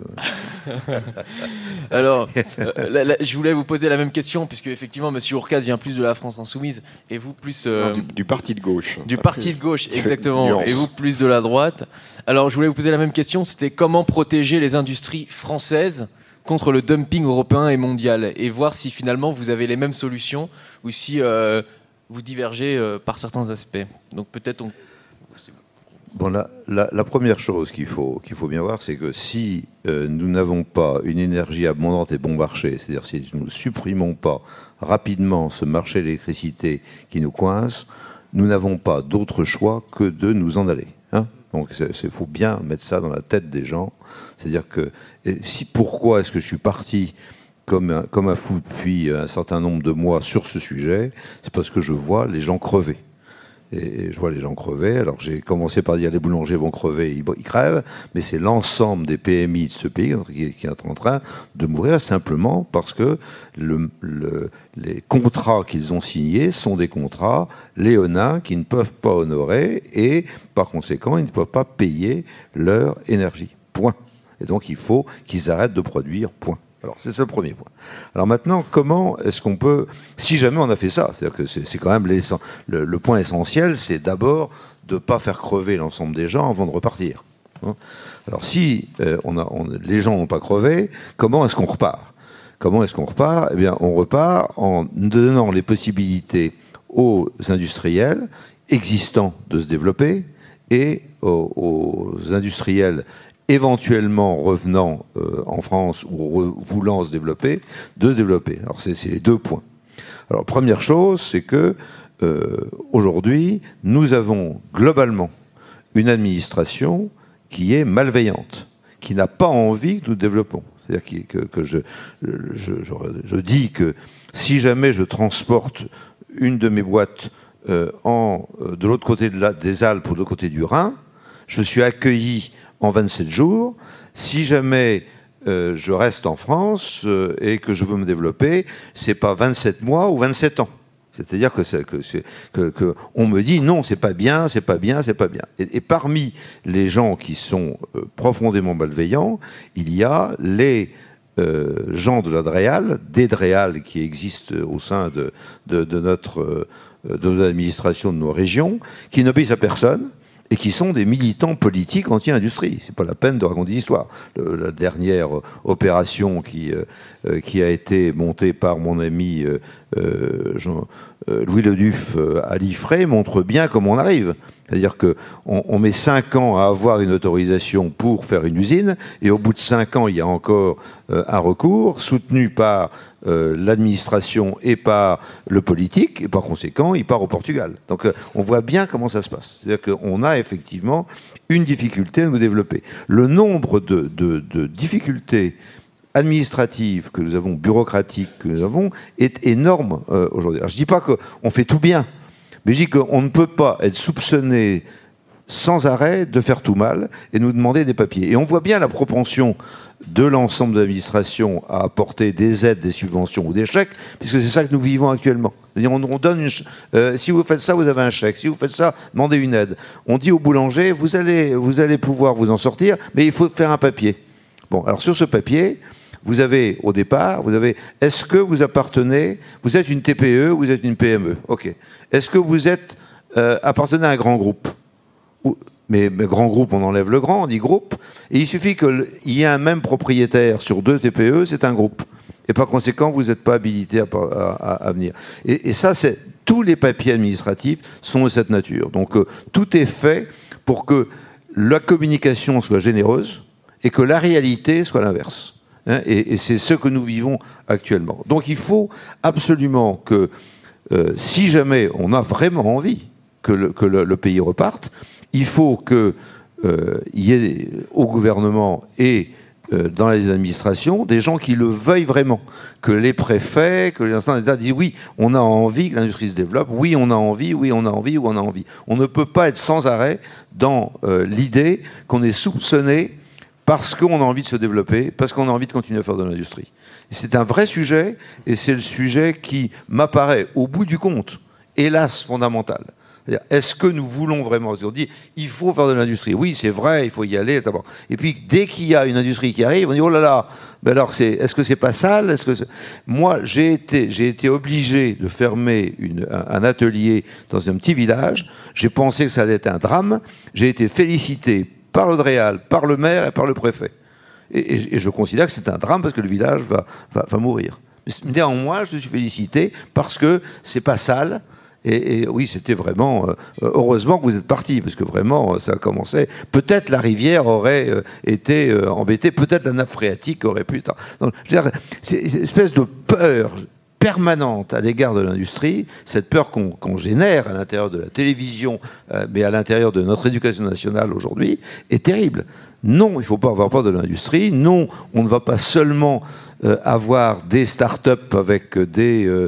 Alors, je voulais vous poser la même question, puisque effectivement, M. Ourcade vient plus de la France insoumise, et vous plus... du parti de gauche. Du parti de gauche, exactement, et vous plus de la droite. Alors, je voulais vous poser la même question, c'était comment protéger les industries françaises contre le dumping européen et mondial, et voir si finalement vous avez les mêmes solutions, ou si vous divergez par certains aspects. Donc peut-être Bon, la première chose qu'il faut bien voir, c'est que si nous n'avons pas une énergie abondante et bon marché, c'est-à-dire si nous ne supprimons pas rapidement ce marché de l'électricité qui nous coince, nous n'avons pas d'autre choix que de nous en aller. Hein. Donc il faut bien mettre ça dans la tête des gens. C'est-à-dire que pourquoi est-ce que je suis parti comme un fou depuis un certain nombre de mois sur ce sujet? C'est parce que je vois les gens crever. Et je vois les gens crever. Alors j'ai commencé par dire les boulangers vont crever, ils crèvent, mais c'est l'ensemble des PMI de ce pays qui est en train de mourir simplement parce que les contrats qu'ils ont signés sont des contrats léonins qu'ils ne peuvent pas honorer et par conséquent ils ne peuvent pas payer leur énergie. Point. Et donc il faut qu'ils arrêtent de produire. Point. Alors, c'est ça le premier point. Alors maintenant, comment est-ce qu'on peut... Si jamais on a fait ça, c'est-à-dire que c'est quand même le point essentiel, c'est d'abord de ne pas faire crever l'ensemble des gens avant de repartir. Alors si les gens n'ont pas crevé, comment est-ce qu'on repart? Comment est-ce qu'on repart? Eh bien, on repart en donnant les possibilités aux industriels existants de se développer et aux industriels éventuellement revenant en France ou voulant se développer, de se développer. Alors c'est les deux points. Alors première chose, c'est que aujourd'hui, nous avons globalement une administration qui est malveillante, qui n'a pas envie que nous développons. C'est-à-dire que je dis que si jamais je transporte une de mes boîtes de l'autre côté des Alpes ou de l'autre côté du Rhin, je suis accueilli en 27 jours. Si jamais je reste en France et que je veux me développer, c'est pas 27 mois ou 27 ans. C'est-à-dire que on me dit non, c'est pas bien, c'est pas bien, c'est pas bien. Et parmi les gens qui sont profondément malveillants, il y a les gens de la DREAL, des DREAL qui existent au sein de notre administration, de nos régions, qui n'obéissent à personne, et qui sont des militants politiques anti-industrie. C'est pas la peine de raconter l'histoire. La dernière opération qui a été montée par mon ami Louis Leduf à l'IFRE montre bien comment on arrive. C'est-à-dire qu'on met 5 ans à avoir une autorisation pour faire une usine, et au bout de 5 ans, il y a encore un recours soutenu par l'administration et par le politique, et par conséquent, il part au Portugal. Donc on voit bien comment ça se passe. C'est-à-dire qu'on a effectivement une difficulté à nous développer. Le nombre de difficultés administratives que nous avons, bureaucratiques que nous avons, est énorme aujourd'hui. Alors je ne dis pas qu'on fait tout bien, mais je dis qu'on ne peut pas être soupçonné sans arrêt de faire tout mal et nous demander des papiers. Et on voit bien la propension de l'ensemble de l'administration à apporter des aides, des subventions ou des chèques, puisque c'est ça que nous vivons actuellement. On donne si vous faites ça, vous avez un chèque. Si vous faites ça, demandez une aide. On dit au boulanger, vous allez pouvoir vous en sortir, mais il faut faire un papier. Bon, alors sur ce papier, vous avez, au départ, est-ce que vous appartenez, vous êtes une TPE, vous êtes une PME, ok. Est-ce que vous appartenez à un grand groupe? Mais grand groupe, on enlève le grand, on dit groupe. Et il suffit qu'il y ait un même propriétaire sur 2 TPE, c'est un groupe. Et par conséquent, vous n'êtes pas habilité à venir. Et ça, tous les papiers administratifs sont de cette nature. Donc tout est fait pour que la communication soit généreuse et que la réalité soit l'inverse. Et c'est ce que nous vivons actuellement. Donc il faut absolument que, si jamais on a vraiment envie que le pays reparte, il faut qu'il y ait au gouvernement et dans les administrations des gens qui le veuillent vraiment. Que les préfets, que les instances d'État disent oui, on a envie que l'industrie se développe, oui, on a envie, oui, on a envie, ou on a envie. On ne peut pas être sans arrêt dans l'idée qu'on est soupçonné parce qu'on a envie de se développer, parce qu'on a envie de continuer à faire de l'industrie. C'est un vrai sujet, et c'est le sujet qui m'apparaît, au bout du compte, hélas, fondamental. Est-ce que nous voulons vraiment? On dit, il faut faire de l'industrie. Oui, c'est vrai, il faut y aller d'abord. Et puis, dès qu'il y a une industrie qui arrive, on dit, oh là là, ben alors, est-ce que c'est pas sale? Moi, j'ai été obligé de fermer un atelier dans un petit village. J'ai pensé que ça allait être un drame. J'ai été félicité par le DREAL, par le maire et par le préfet. Et je considère que c'est un drame parce que le village va mourir. Néanmoins, je suis félicité parce que c'est pas sale. Et oui, c'était vraiment... heureusement que vous êtes parti, parce que vraiment, ça a commencé... Peut-être la rivière aurait été embêtée, peut-être la nappe phréatique aurait pu... Donc, je veux dire, c'est une espèce de peur permanente à l'égard de l'industrie, cette peur qu'on génère à l'intérieur de la télévision, mais à l'intérieur de notre éducation nationale aujourd'hui, est terrible. Non, il ne faut pas avoir peur de l'industrie. Non, on ne va pas seulement avoir des start-up avec des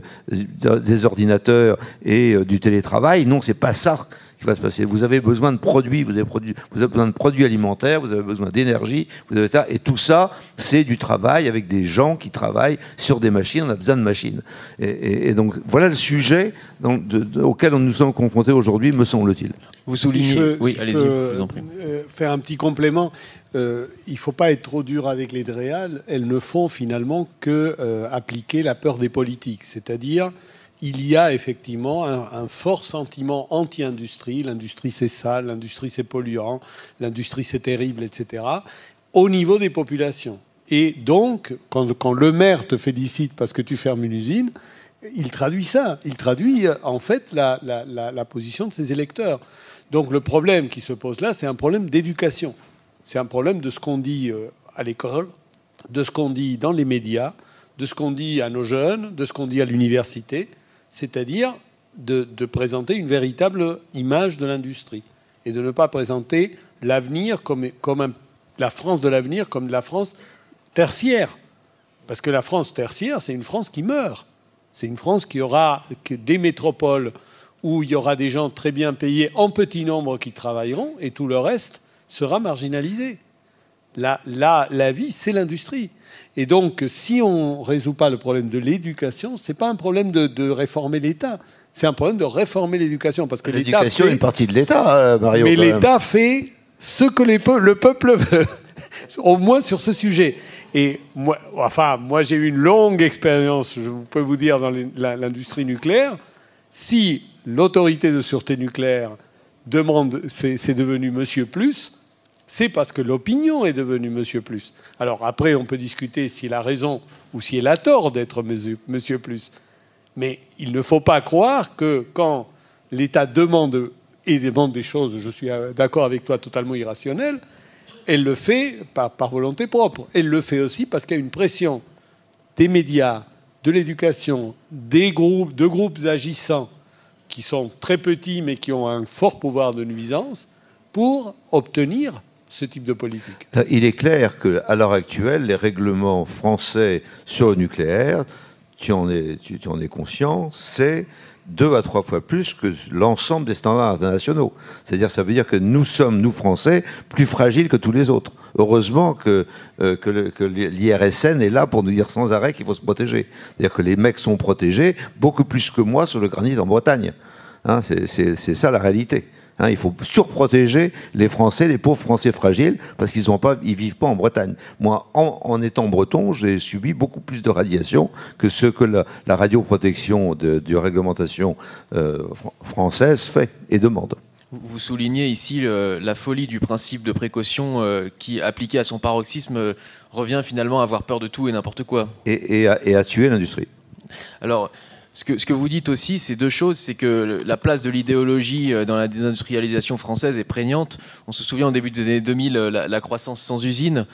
ordinateurs et du télétravail. Non, c'est pas ça qui va se passer. Vous avez besoin de produits, vous avez besoin de produits alimentaires, vous avez besoin d'énergie, et tout ça, c'est du travail avec des gens qui travaillent sur des machines. On a besoin de machines. Et donc, voilà le sujet auquel nous sommes confrontés aujourd'hui, me semble-t-il. Vous soulignez... Oui, allez-y, je vous en prie. Faire un petit complément. Il ne faut pas être trop dur avec les DREAL. Elles ne font finalement que appliquer la peur des politiques. C'est-à-dire, il y a effectivement un fort sentiment anti-industrie. L'industrie, c'est sale, l'industrie, c'est polluant, l'industrie, c'est terrible, etc., au niveau des populations. Et donc, quand le maire te félicite parce que tu fermes une usine, il traduit ça. Il traduit, en fait, la position de ses électeurs. Donc, le problème qui se pose là, c'est un problème d'éducation. C'est un problème de ce qu'on dit à l'école, de ce qu'on dit dans les médias, de ce qu'on dit à nos jeunes, de ce qu'on dit à l'université, c'est-à-dire de présenter une véritable image de l'industrie et de ne pas présenter l'avenir comme la France de l'avenir, comme la France tertiaire. Parce que la France tertiaire, c'est une France qui meurt. C'est une France qui aura des métropoles où il y aura des gens très bien payés en petit nombre qui travailleront et tout le reste sera marginalisé. La vie, c'est l'industrie. Et donc, si on ne résout pas le problème de l'éducation, ce n'est pas un problème de réformer l'État. C'est un problème de réformer l'éducation. Parce que l'éducation est une partie de l'État, Mario. Mais l'État fait ce que le peuple veut, au moins sur ce sujet. Et moi, j'ai eu une longue expérience, je peux vous dire, dans l'industrie nucléaire. Si l'autorité de sûreté nucléaire demande, c'est devenu Monsieur Plus, c'est parce que l'opinion est devenue Monsieur Plus. Alors après, on peut discuter s'il a raison ou s'il a tort d'être Monsieur Plus. Mais il ne faut pas croire que quand l'État demande des choses, je suis d'accord avec toi, totalement irrationnelles, elle le fait par volonté propre. Elle le fait aussi parce qu'il y a une pression des médias, de l'éducation, de groupes agissants qui sont très petits mais qui ont un fort pouvoir de nuisance pour obtenir ce type de politique. Il est clair qu'à l'heure actuelle, les règlements français sur le nucléaire, tu en es conscient, c'est 2 à 3 fois plus que l'ensemble des standards internationaux. C'est-à-dire, ça veut dire que nous sommes, nous Français, plus fragiles que tous les autres. Heureusement que l'IRSN est là pour nous dire sans arrêt qu'il faut se protéger. C'est-à-dire que les mecs sont protégés beaucoup plus que moi sur le granit en Bretagne. Hein, c'est ça la réalité. Hein, il faut surprotéger les Français, les pauvres Français fragiles, parce qu'ils ne vivent pas en Bretagne. Moi, en étant breton, j'ai subi beaucoup plus de radiation que ce que la radioprotection de réglementation française fait et demande. Vous soulignez ici la folie du principe de précaution qui, appliqué à son paroxysme, revient finalement à avoir peur de tout et n'importe quoi. Et à tuer l'industrie. Alors, ce que vous dites aussi, c'est deux choses. C'est que la place de l'idéologie dans la désindustrialisation française est prégnante. On se souvient au début des années 2000, la croissance sans usine.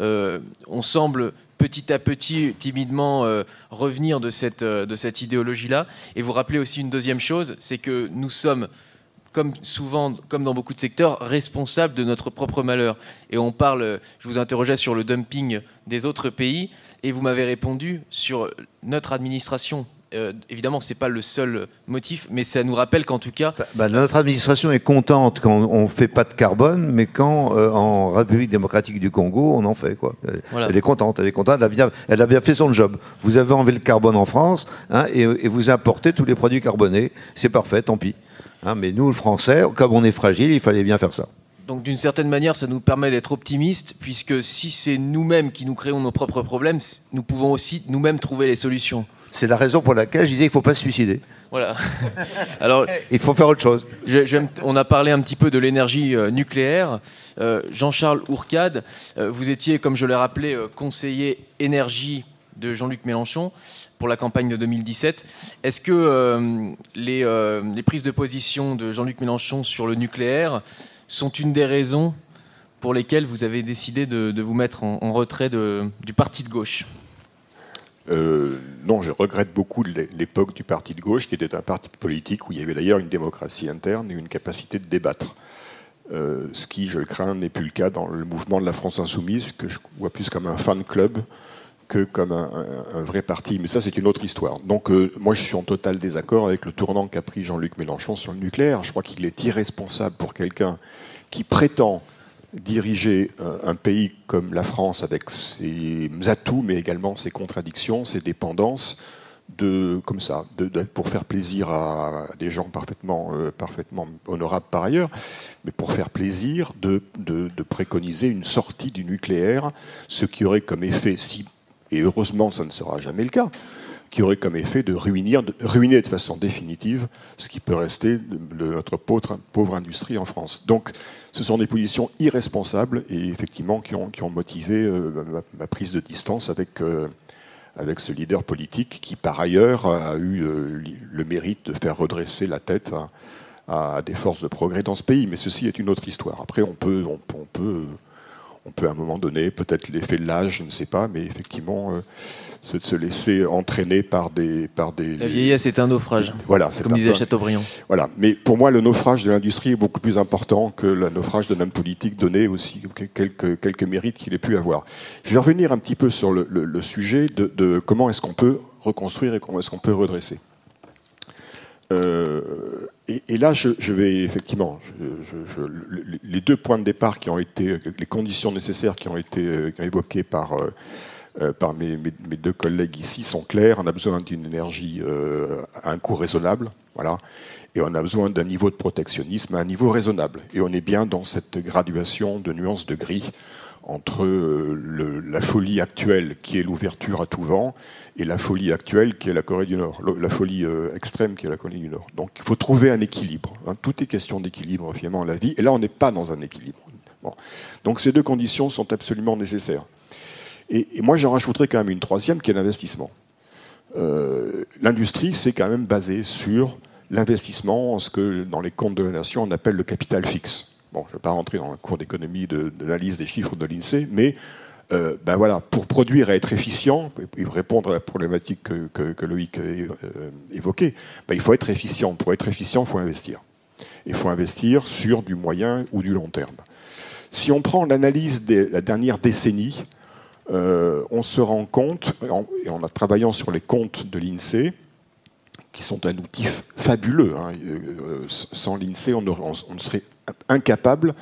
On semble petit à petit, timidement, revenir de cette idéologie-là. Et vous rappelez aussi une deuxième chose, c'est que nous sommes, comme souvent, comme dans beaucoup de secteurs, responsables de notre propre malheur. Et on parle, je vous interrogeais sur le dumping des autres pays, et vous m'avez répondu sur notre administration. Évidemment, ce n'est pas le seul motif, mais ça nous rappelle qu'en tout cas... notre administration est contente quand on ne fait pas de carbone, mais quand, en République démocratique du Congo, on en fait. Quoi. Voilà. Elle est contente, elle a bien fait son job. Vous avez enlevé le carbone en France, hein, et vous importez tous les produits carbonés. C'est parfait, tant pis. Hein, mais nous, le Français, comme on est fragile, il fallait bien faire ça. Donc d'une certaine manière, ça nous permet d'être optimistes, puisque si c'est nous-mêmes qui nous créons nos propres problèmes, nous pouvons aussi nous-mêmes trouver les solutions. C'est la raison pour laquelle je disais qu'il ne faut pas se suicider. Voilà. Alors, il faut faire autre chose. On a parlé un petit peu de l'énergie nucléaire. Jean-Charles Hourcade, vous étiez, comme je l'ai rappelé, conseiller énergie de Jean-Luc Mélenchon pour la campagne de 2017. Est-ce que les prises de position de Jean-Luc Mélenchon sur le nucléaire sont une des raisons pour lesquelles vous avez décidé de vous mettre en retrait du parti de gauche ? Non, je regrette beaucoup l'époque du parti de gauche, qui était un parti politique où il y avait d'ailleurs une démocratie interne et une capacité de débattre. Ce qui, je le crains, n'est plus le cas dans le mouvement de la France Insoumise, que je vois plus comme un fan club que comme un vrai parti. Mais ça, c'est une autre histoire. Donc, moi, je suis en total désaccord avec le tournant qu'a pris Jean-Luc Mélenchon sur le nucléaire. Je crois qu'il est irresponsable pour quelqu'un qui prétend diriger un pays comme la France avec ses atouts, mais également ses contradictions, ses dépendances, comme ça, pour faire plaisir à des gens parfaitement honorables par ailleurs, mais pour faire plaisir de préconiser une sortie du nucléaire, ce qui aurait comme effet, et heureusement ça ne sera jamais le cas, qui aurait comme effet de ruiner de façon définitive ce qui peut rester de notre pauvre industrie en France. Donc, ce sont des positions irresponsables et effectivement qui ont motivé ma prise de distance avec ce leader politique qui, par ailleurs, a eu le mérite de faire redresser la tête à des forces de progrès dans ce pays. Mais ceci est une autre histoire. Après, on peut à un moment donné, peut-être l'effet de l'âge, je ne sais pas, mais effectivement, se laisser entraîner par des... La vieillesse est un naufrage, voilà, comme disait Chateaubriand. Voilà, mais pour moi, le naufrage de l'industrie est beaucoup plus important que le naufrage d'un homme politique, donné aussi quelques mérites qu'il ait pu avoir. Je vais revenir un petit peu sur le sujet de comment est-ce qu'on peut reconstruire et comment est-ce qu'on peut redresser. Et là, je vais effectivement, les deux points de départ qui ont été, les conditions nécessaires qui ont été évoquées par mes deux collègues ici sont claires. On a besoin d'une énergie à un coût raisonnable, voilà, et on a besoin d'un niveau de protectionnisme à un niveau raisonnable. Et on est bien dans cette graduation de nuances de gris entre la folie actuelle qui est l'ouverture à tout vent et la folie actuelle qui est la Corée du Nord, la folie extrême qui est la Corée du Nord. Donc il faut trouver un équilibre. Hein. Tout est question d'équilibre finalement la vie. Et là on n'est pas dans un équilibre. Bon. Donc ces deux conditions sont absolument nécessaires. Et moi j'en rajouterais quand même une troisième qui est l'investissement. L'industrie c'est quand même basé sur l'investissement, ce que dans les comptes de la nation on appelle le capital fixe. Bon, je ne vais pas rentrer dans un cours d'économie, d'analyse des chiffres de l'INSEE, mais voilà, pour produire et être efficient, et répondre à la problématique que Loïc évoquait, il faut être efficient. Pour être efficient, il faut investir. Il faut investir sur du moyen ou du long terme. Si on prend l'analyse de la dernière décennie, on se rend compte, et en travaillant sur les comptes de l'INSEE, qui sont un outil fabuleux, hein, sans l'INSEE, on serait incapable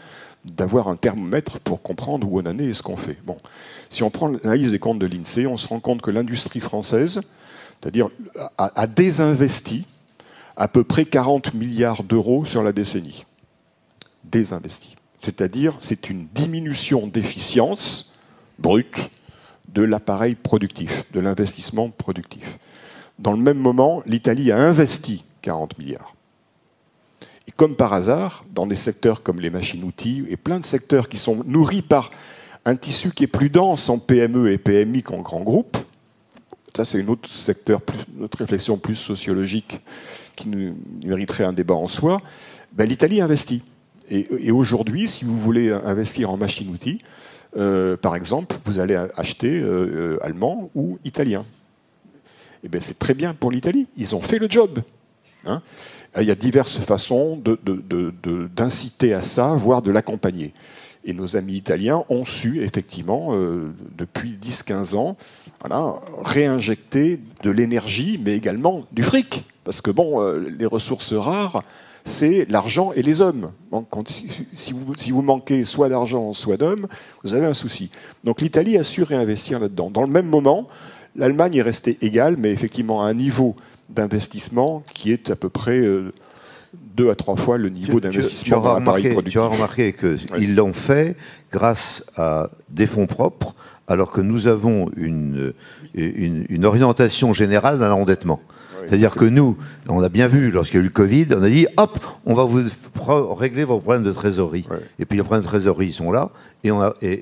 d'avoir un thermomètre pour comprendre où on en est et ce qu'on fait. Bon. Si on prend l'analyse des comptes de l'INSEE, on se rend compte que l'industrie française, c'est-à-dire a désinvesti à peu près 40 milliards d'euros sur la décennie. Désinvesti. C'est-à-dire, c'est une diminution d'efficience brute de l'appareil productif, de l'investissement productif. Dans le même moment, l'Italie a investi 40 milliards. Et comme par hasard, dans des secteurs comme les machines-outils et plein de secteurs qui sont nourris par un tissu qui est plus dense en PME et PMI qu'en grands groupes, ça c'est une autre secteur, une autre réflexion plus sociologique qui nous mériterait un débat en soi, ben, l'Italie investit. Et aujourd'hui, si vous voulez investir en machines-outils, par exemple, vous allez acheter allemand ou italien. Et bien, c'est très bien pour l'Italie. Ils ont fait le job. Hein. Il y a diverses façons d'inciter à ça, voire de l'accompagner. Et nos amis italiens ont su, effectivement, depuis 10-15 ans, voilà, réinjecter de l'énergie, mais également du fric. Parce que, bon, les ressources rares, c'est l'argent et les hommes. Donc, si vous manquez soit d'argent, soit d'hommes, vous avez un souci. Donc l'Italie a su réinvestir là-dedans. Dans le même moment, l'Allemagne est restée égale, mais effectivement à un niveau d'investissement qui est à peu près 2 à 3 fois le niveau d'investissement dans l'appareil productif. Tu as remarqué qu'ils l'ont fait grâce à des fonds propres, alors que nous avons une orientation générale dans l'endettement. C'est-à-dire que nous, on a bien vu, lorsqu'il y a eu le Covid, on a dit, hop, on va vous régler vos problèmes de trésorerie. Ouais. Et puis les problèmes de trésorerie, ils sont là. Et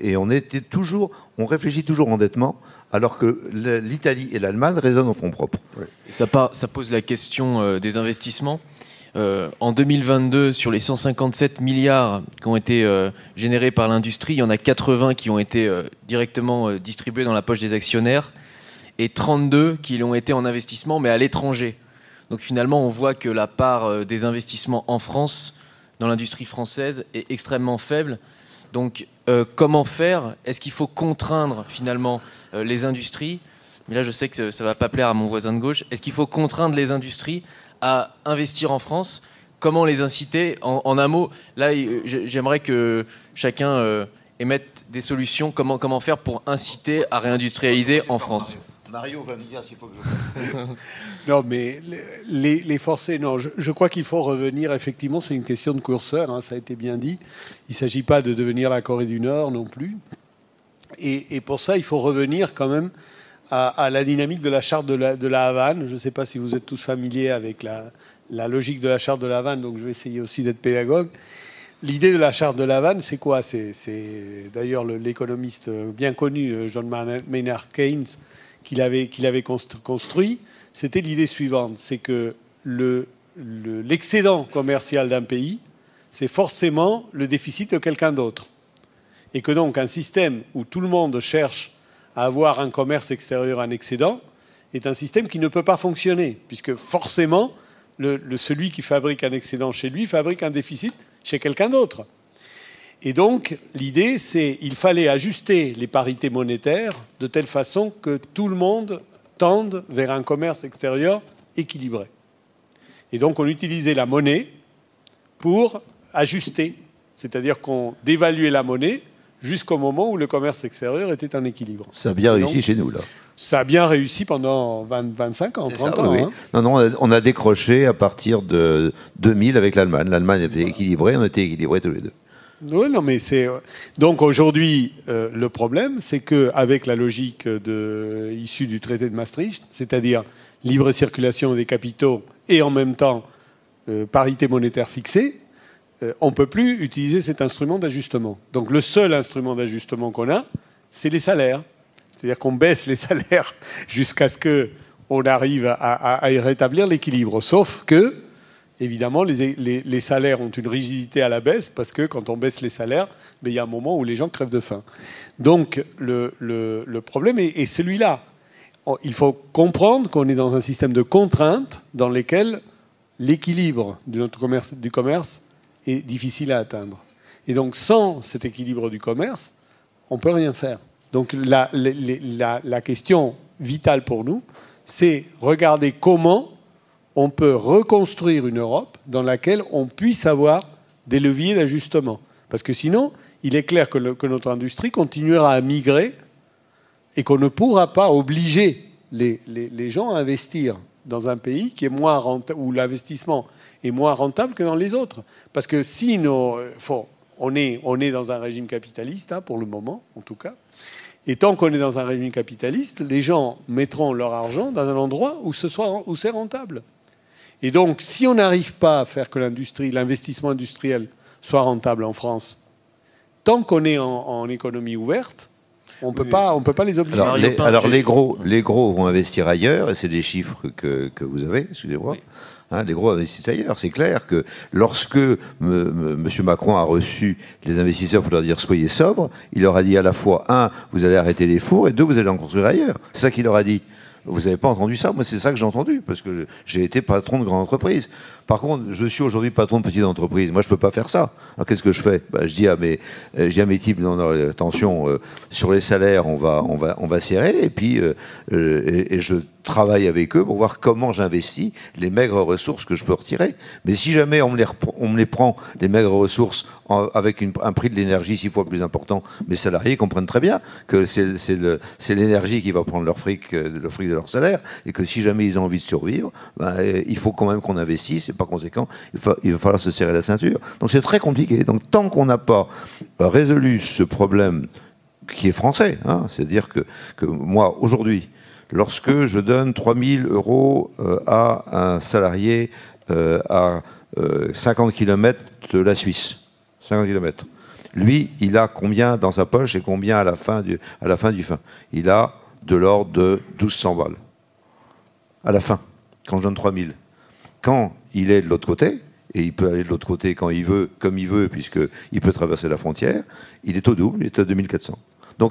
on réfléchit toujours endettement, alors que l'Italie et l'Allemagne raisonnent en fonds propres. Ouais. Ça pose la question des investissements. En 2022, sur les 157 milliards qui ont été générés par l'industrie, il y en a 80 qui ont été directement distribués dans la poche des actionnaires, et 32 qui l'ont été en investissement, mais à l'étranger. Donc finalement, on voit que la part des investissements en France, dans l'industrie française, est extrêmement faible. Donc comment faire? Est-ce qu'il faut contraindre finalement les industries? Mais là, je sais que ça ne va pas plaire à mon voisin de gauche. Est-ce qu'il faut contraindre les industries à investir en France? Comment les inciter? En un mot, là, j'aimerais que chacun émette des solutions. Comment faire pour inciter à réindustrialiser en France? Mario va me dire s'il faut que je... Non, mais les forcer, non. Je crois qu'il faut revenir, effectivement, c'est une question de curseur, hein, ça a été bien dit. Il ne s'agit pas de devenir la Corée du Nord non plus. Et pour ça, il faut revenir quand même à la dynamique de la charte de la Havane. Je ne sais pas si vous êtes tous familiers avec la logique de la charte de la Havane, donc je vais essayer aussi d'être pédagogue. L'idée de la charte de la Havane, c'est quoi? C'est d'ailleurs l'économiste bien connu, John Maynard Keynes, qui l'avait construit. C'était l'idée suivante, c'est que l'excédent commercial d'un pays, c'est forcément le déficit de quelqu'un d'autre. Et que donc un système où tout le monde cherche à avoir un commerce extérieur, un excédent, est un système qui ne peut pas fonctionner, puisque forcément, celui qui fabrique un excédent chez lui fabrique un déficit chez quelqu'un d'autre. Et donc, l'idée, c'est qu'il fallait ajuster les parités monétaires de telle façon que tout le monde tende vers un commerce extérieur équilibré. Et donc, on utilisait la monnaie pour ajuster. C'est-à-dire qu'on dévaluait la monnaie jusqu'au moment où le commerce extérieur était en équilibre. Ça a bien réussi chez nous, là. Ça a bien réussi pendant 25 ans, 30 ans. Oui. Hein. Non, on a décroché à partir de 2000 avec l'Allemagne. L'Allemagne était équilibrée, on était équilibrés tous les deux. Oui, non, mais c'est... Donc aujourd'hui, le problème, c'est qu'avec la logique issue du traité de Maastricht, c'est-à-dire libre circulation des capitaux et en même temps parité monétaire fixée, on ne peut plus utiliser cet instrument d'ajustement. Donc le seul instrument d'ajustement qu'on a, c'est les salaires. C'est-à-dire qu'on baisse les salaires jusqu'à ce qu'on arrive à rétablir l'équilibre. Sauf que, évidemment, les salaires ont une rigidité à la baisse parce que quand on baisse les salaires, il y a un moment où les gens crèvent de faim. Donc le problème est celui-là. Il faut comprendre qu'on est dans un système de contraintes dans lesquelles l'équilibre du commerce est difficile à atteindre. Et donc sans cet équilibre du commerce, on ne peut rien faire. Donc la question vitale pour nous, c'est regarder comment on peut reconstruire une Europe dans laquelle on puisse avoir des leviers d'ajustement. Parce que sinon, il est clair que notre industrie continuera à migrer et qu'on ne pourra pas obliger les gens à investir dans un pays qui est moins rentable, où l'investissement est moins rentable que dans les autres. Parce que si on est dans un régime capitaliste, hein, pour le moment, en tout cas. Et tant qu'on est dans un régime capitaliste, les gens mettront leur argent dans un endroit où c'est rentable. Et donc, si on n'arrive pas à faire que l'investissement industriel soit rentable en France, tant qu'on est en économie ouverte, on peut pas les obliger. Alors les gros vont investir ailleurs, et c'est des chiffres que vous avez, excusez-moi. Oui. Hein, les gros investissent ailleurs. C'est clair que lorsque M. Macron a reçu les investisseurs pour leur dire soyez sobres, il leur a dit à la fois, 1, vous allez arrêter les fours, et 2, vous allez en construire ailleurs. C'est ça qu'il leur a dit. Vous n'avez pas entendu ça? Moi, c'est ça que j'ai entendu, parce que j'ai été patron de grande entreprise. Par contre, je suis aujourd'hui patron de petite entreprise. Moi, je ne peux pas faire ça. Alors, qu'est-ce que je fais? Je dis à mes types, non, attention, sur les salaires, on va serrer, et puis et je travaille avec eux pour voir comment j'investis les maigres ressources que je peux retirer. Mais si jamais on me les prend, les maigres ressources, avec un prix de l'énergie 6 fois plus important, mes salariés comprennent très bien que c'est l'énergie qui va prendre le fric de leur salaire, et que si jamais ils ont envie de survivre, il faut quand même qu'on investisse, et par conséquent, il va falloir se serrer la ceinture. Donc c'est très compliqué. Donc tant qu'on n'a pas résolu ce problème qui est français, hein, c'est-à-dire que moi, aujourd'hui, lorsque je donne 3 000 € à un salarié à 50 km de la Suisse, 50 km, lui, il a combien dans sa poche et combien à la fin du fin? Il a de l'ordre de 1 200 balles. À la fin, quand je donne 3 000. Quand il est de l'autre côté, et il peut aller de l'autre côté quand il veut, comme il veut, puisqu'il peut traverser la frontière, il est au double, il est à 2 400. Donc,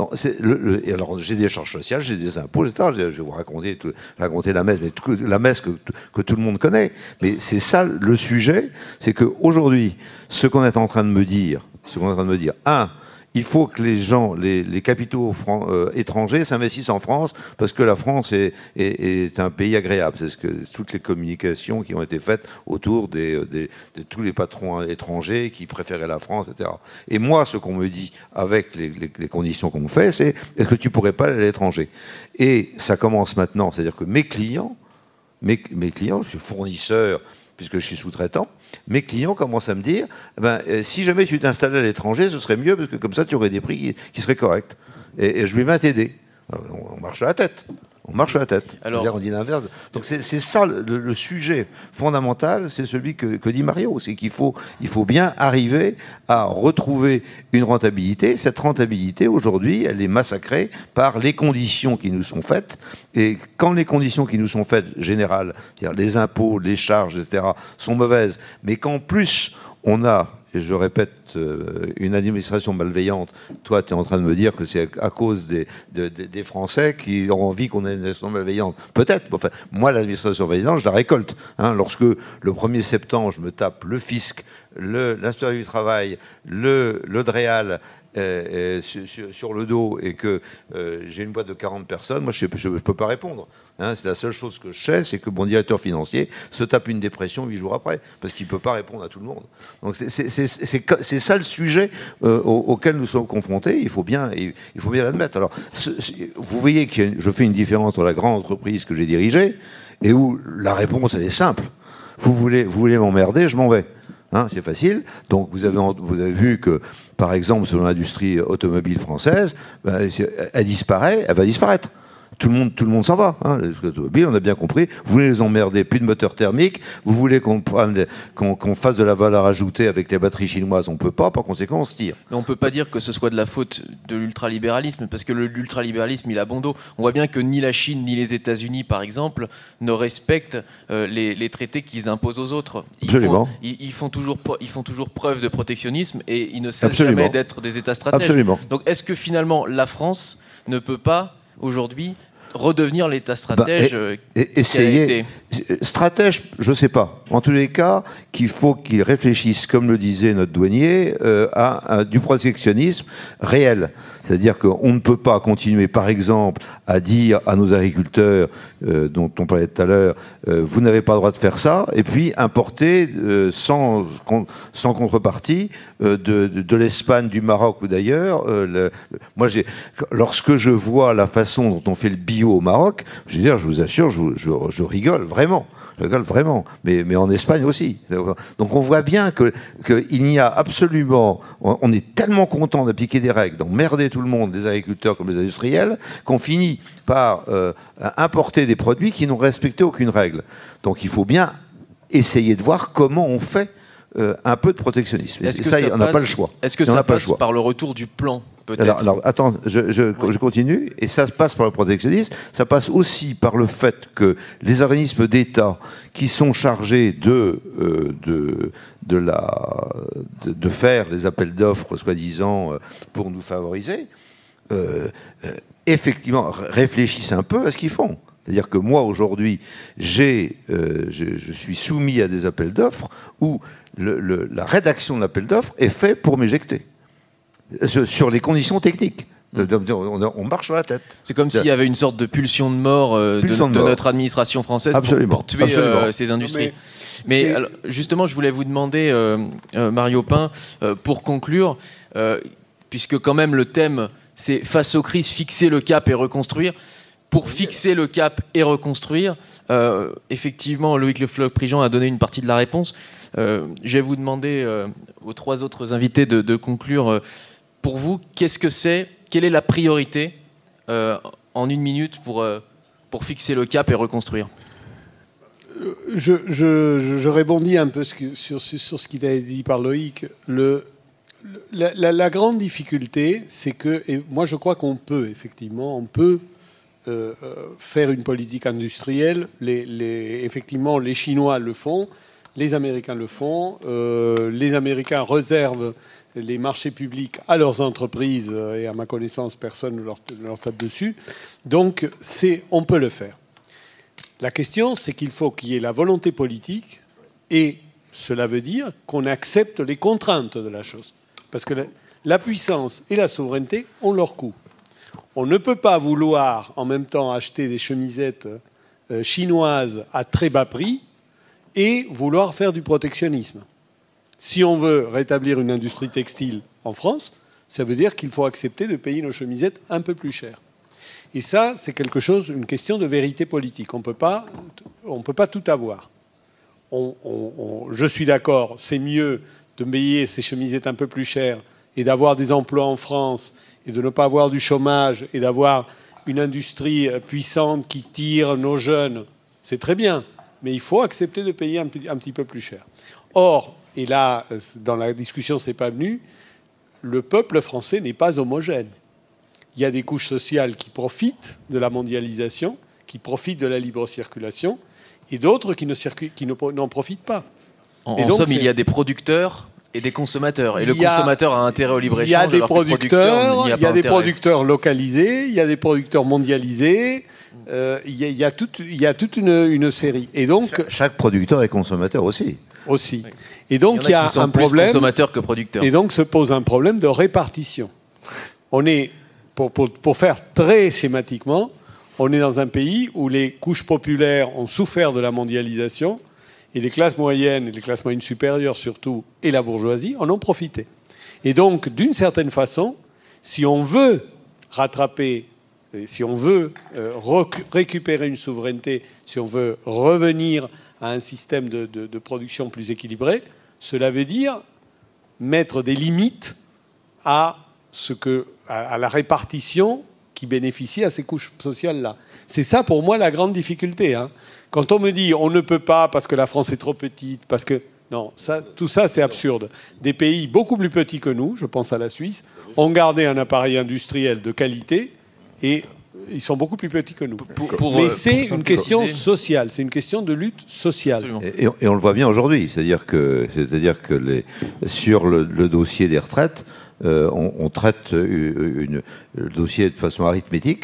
alors j'ai des charges sociales, j'ai des impôts, etc. Je vais vous raconter la messe, mais la messe que tout le monde connaît. Mais c'est ça le sujet, c'est qu'aujourd'hui, ce qu'on est en train de me dire, 1, il faut que les gens, les capitaux étrangers s'investissent en France, parce que la France est un pays agréable. C'est toutes les communications qui ont été faites autour de tous les patrons étrangers qui préféraient la France, etc. Et moi, ce qu'on me dit avec les conditions qu'on me fait, c'est est-ce que tu pourrais pas aller à l'étranger? Et ça commence maintenant, c'est-à-dire que mes clients, je suis fournisseur, puisque je suis sous-traitant, mes clients commencent à me dire si jamais tu t'installais à l'étranger, ce serait mieux, parce que comme ça, tu aurais des prix qui seraient corrects. Et je vais bien t'aider. On marche à la tête. Alors, on dit l'inverse. Donc c'est ça le sujet fondamental, c'est celui que dit Mario, c'est qu'il faut bien arriver à retrouver une rentabilité. Cette rentabilité, aujourd'hui, elle est massacrée par les conditions qui nous sont faites. Et quand les conditions qui nous sont faites, générales, c'est-à-dire les impôts, les charges, etc., sont mauvaises, mais qu'en plus on a, et je répète, une administration malveillante, toi tu es en train de me dire que c'est à cause des Français qui ont envie qu'on ait une administration malveillante. Peut-être. Enfin, moi, l'administration malveillante, je la récolte. Hein, lorsque le 1er septembre, je me tape le fisc, l'inspecteur du travail, le DREAL sur le dos, et que j'ai une boîte de 40 personnes, moi je ne peux pas répondre. Hein, c'est la seule chose que je sais, c'est que mon directeur financier se tape une dépression 8 jours après, parce qu'il ne peut pas répondre à tout le monde. Donc c'est ça le sujet auquel nous sommes confrontés, il faut bien l'admettre. Alors, vous voyez que je fais une différence entre la grande entreprise que j'ai dirigée, et où la réponse elle est simple. Vous voulez m'emmerder, je m'en vais. Hein, c'est facile. Donc vous avez vu que, par exemple, selon l'industrie automobile française, elle disparaît, elle va disparaître. Tout le monde s'en va. Hein, on a bien compris. Vous voulez les emmerder, plus de moteur thermique. Vous voulez qu'on fasse de la valeur ajoutée avec les batteries chinoises. On ne peut pas. Par conséquent, on se tire. Mais on ne peut pas dire que ce soit de la faute de l'ultralibéralisme, parce que l'ultralibéralisme, il a bon dos. On voit bien que ni la Chine ni les États-Unis, par exemple, ne respectent les traités qu'ils imposent aux autres. Ils font toujours preuve de protectionnisme, et ils ne cessent jamais d'être des États stratèges. Absolument. Donc, est-ce que finalement la France ne peut pas aujourd'hui redevenir l'État stratège essayer. Stratège, je ne sais pas. En tous les cas, qu'il faut qu'ils réfléchissent, comme le disait notre douanier, à du protectionnisme réel. C'est-à-dire qu'on ne peut pas continuer, par exemple, à dire à nos agriculteurs, dont on parlait tout à l'heure, vous n'avez pas le droit de faire ça, et puis importer sans contrepartie de l'Espagne, du Maroc ou d'ailleurs. Moi, lorsque je vois la façon dont on fait le bio au Maroc, je veux dire, je vous assure, je rigole vraiment. Je rigole vraiment, mais en Espagne aussi. Donc on voit bien qu'il n'y a absolument... On est tellement content d'appliquer des règles, d'emmerder tout le monde, les agriculteurs comme les industriels, qu'on finit par importer des produits qui n'ont respecté aucune règle. Donc il faut bien essayer de voir comment on fait un peu de protectionnisme. Et ça, on n'a pas le choix. Est-ce que ça passe par le retour du plan ? Alors, attends, je continue. Et ça passe par le protectionnisme. Ça passe aussi par le fait que les organismes d'État qui sont chargés de faire les appels d'offres, soi-disant, pour nous favoriser, effectivement, réfléchissent un peu à ce qu'ils font. C'est-à-dire que moi, aujourd'hui, je suis soumis à des appels d'offres où la rédaction de l'appel d'offres est faite pour m'éjecter. Sur les conditions techniques. On marche sur la tête. C'est comme s'il y avait une sorte de pulsion de mort de notre administration française pour tuer ces industries. Mais alors, justement, je voulais vous demander, Mario Pin, pour conclure, puisque quand même le thème, c'est face aux crises, fixer le cap et reconstruire. Pour fixer le cap et reconstruire, effectivement, Loïc Le Floch-Prigent a donné une partie de la réponse. Je vais vous demander aux trois autres invités de conclure. Pour vous, quelle est la priorité en une minute pour fixer le cap et reconstruire ? Je rebondis un peu sur ce qui a été dit par Loïc. La grande difficulté, c'est que, et moi je crois qu'on peut, effectivement, faire une politique industrielle. Effectivement, les Chinois le font, les Américains le font, les Américains réservent les marchés publics à leurs entreprises, et à ma connaissance, personne ne leur tape dessus. Donc, on peut le faire. La question, c'est qu'il faut qu'il y ait la volonté politique, et cela veut dire qu'on accepte les contraintes de la chose. Parce que la puissance et la souveraineté ont leur coût. On ne peut pas vouloir en même temps acheter des chemisettes chinoises à très bas prix et vouloir faire du protectionnisme. Si on veut rétablir une industrie textile en France, ça veut dire qu'il faut accepter de payer nos chemisettes un peu plus cher. Et ça, c'est une question de vérité politique. On ne peut pas tout avoir. Je suis d'accord, c'est mieux de payer ces chemisettes un peu plus chères et d'avoir des emplois en France et de ne pas avoir du chômage et d'avoir une industrie puissante qui tire nos jeunes. C'est très bien, mais il faut accepter de payer un petit peu plus cher. Or, et là, dans la discussion, c'est pas venu, le peuple français n'est pas homogène. Il y a des couches sociales qui profitent de la mondialisation, qui profitent de la libre circulation, et d'autres qui n'en profitent pas. En somme, il y a des producteurs et des consommateurs. Et le consommateur a intérêt au libre-échange. Il y a des producteurs localisés, il y a des producteurs mondialisés. Il y a toute une série. Et donc, chaque producteur est consommateur aussi. Oui. Et donc il y a un problème. Consommateurs que producteurs. Et donc se pose un problème de répartition. On est, pour faire très schématiquement, on est dans un pays où les couches populaires ont souffert de la mondialisation et les classes moyennes et les classes moyennes supérieures surtout et la bourgeoisie en ont profité. Et donc d'une certaine façon, si on veut rattraper, si on veut récupérer une souveraineté, si on veut revenir à un système de production plus équilibré, cela veut dire mettre des limites à la répartition qui bénéficie à ces couches sociales-là. C'est ça pour moi la grande difficulté. Hein. Quand on me dit on ne peut pas parce que la France est trop petite, parce que... Non, tout ça c'est absurde. Des pays beaucoup plus petits que nous, je pense à la Suisse, ont gardé un appareil industriel de qualité et ils sont beaucoup plus petits que nous. Mais c'est une question sociale, c'est une question de lutte sociale. Et on le voit bien aujourd'hui, c'est-à-dire que sur le dossier des retraites, on traite le dossier de façon arithmétique.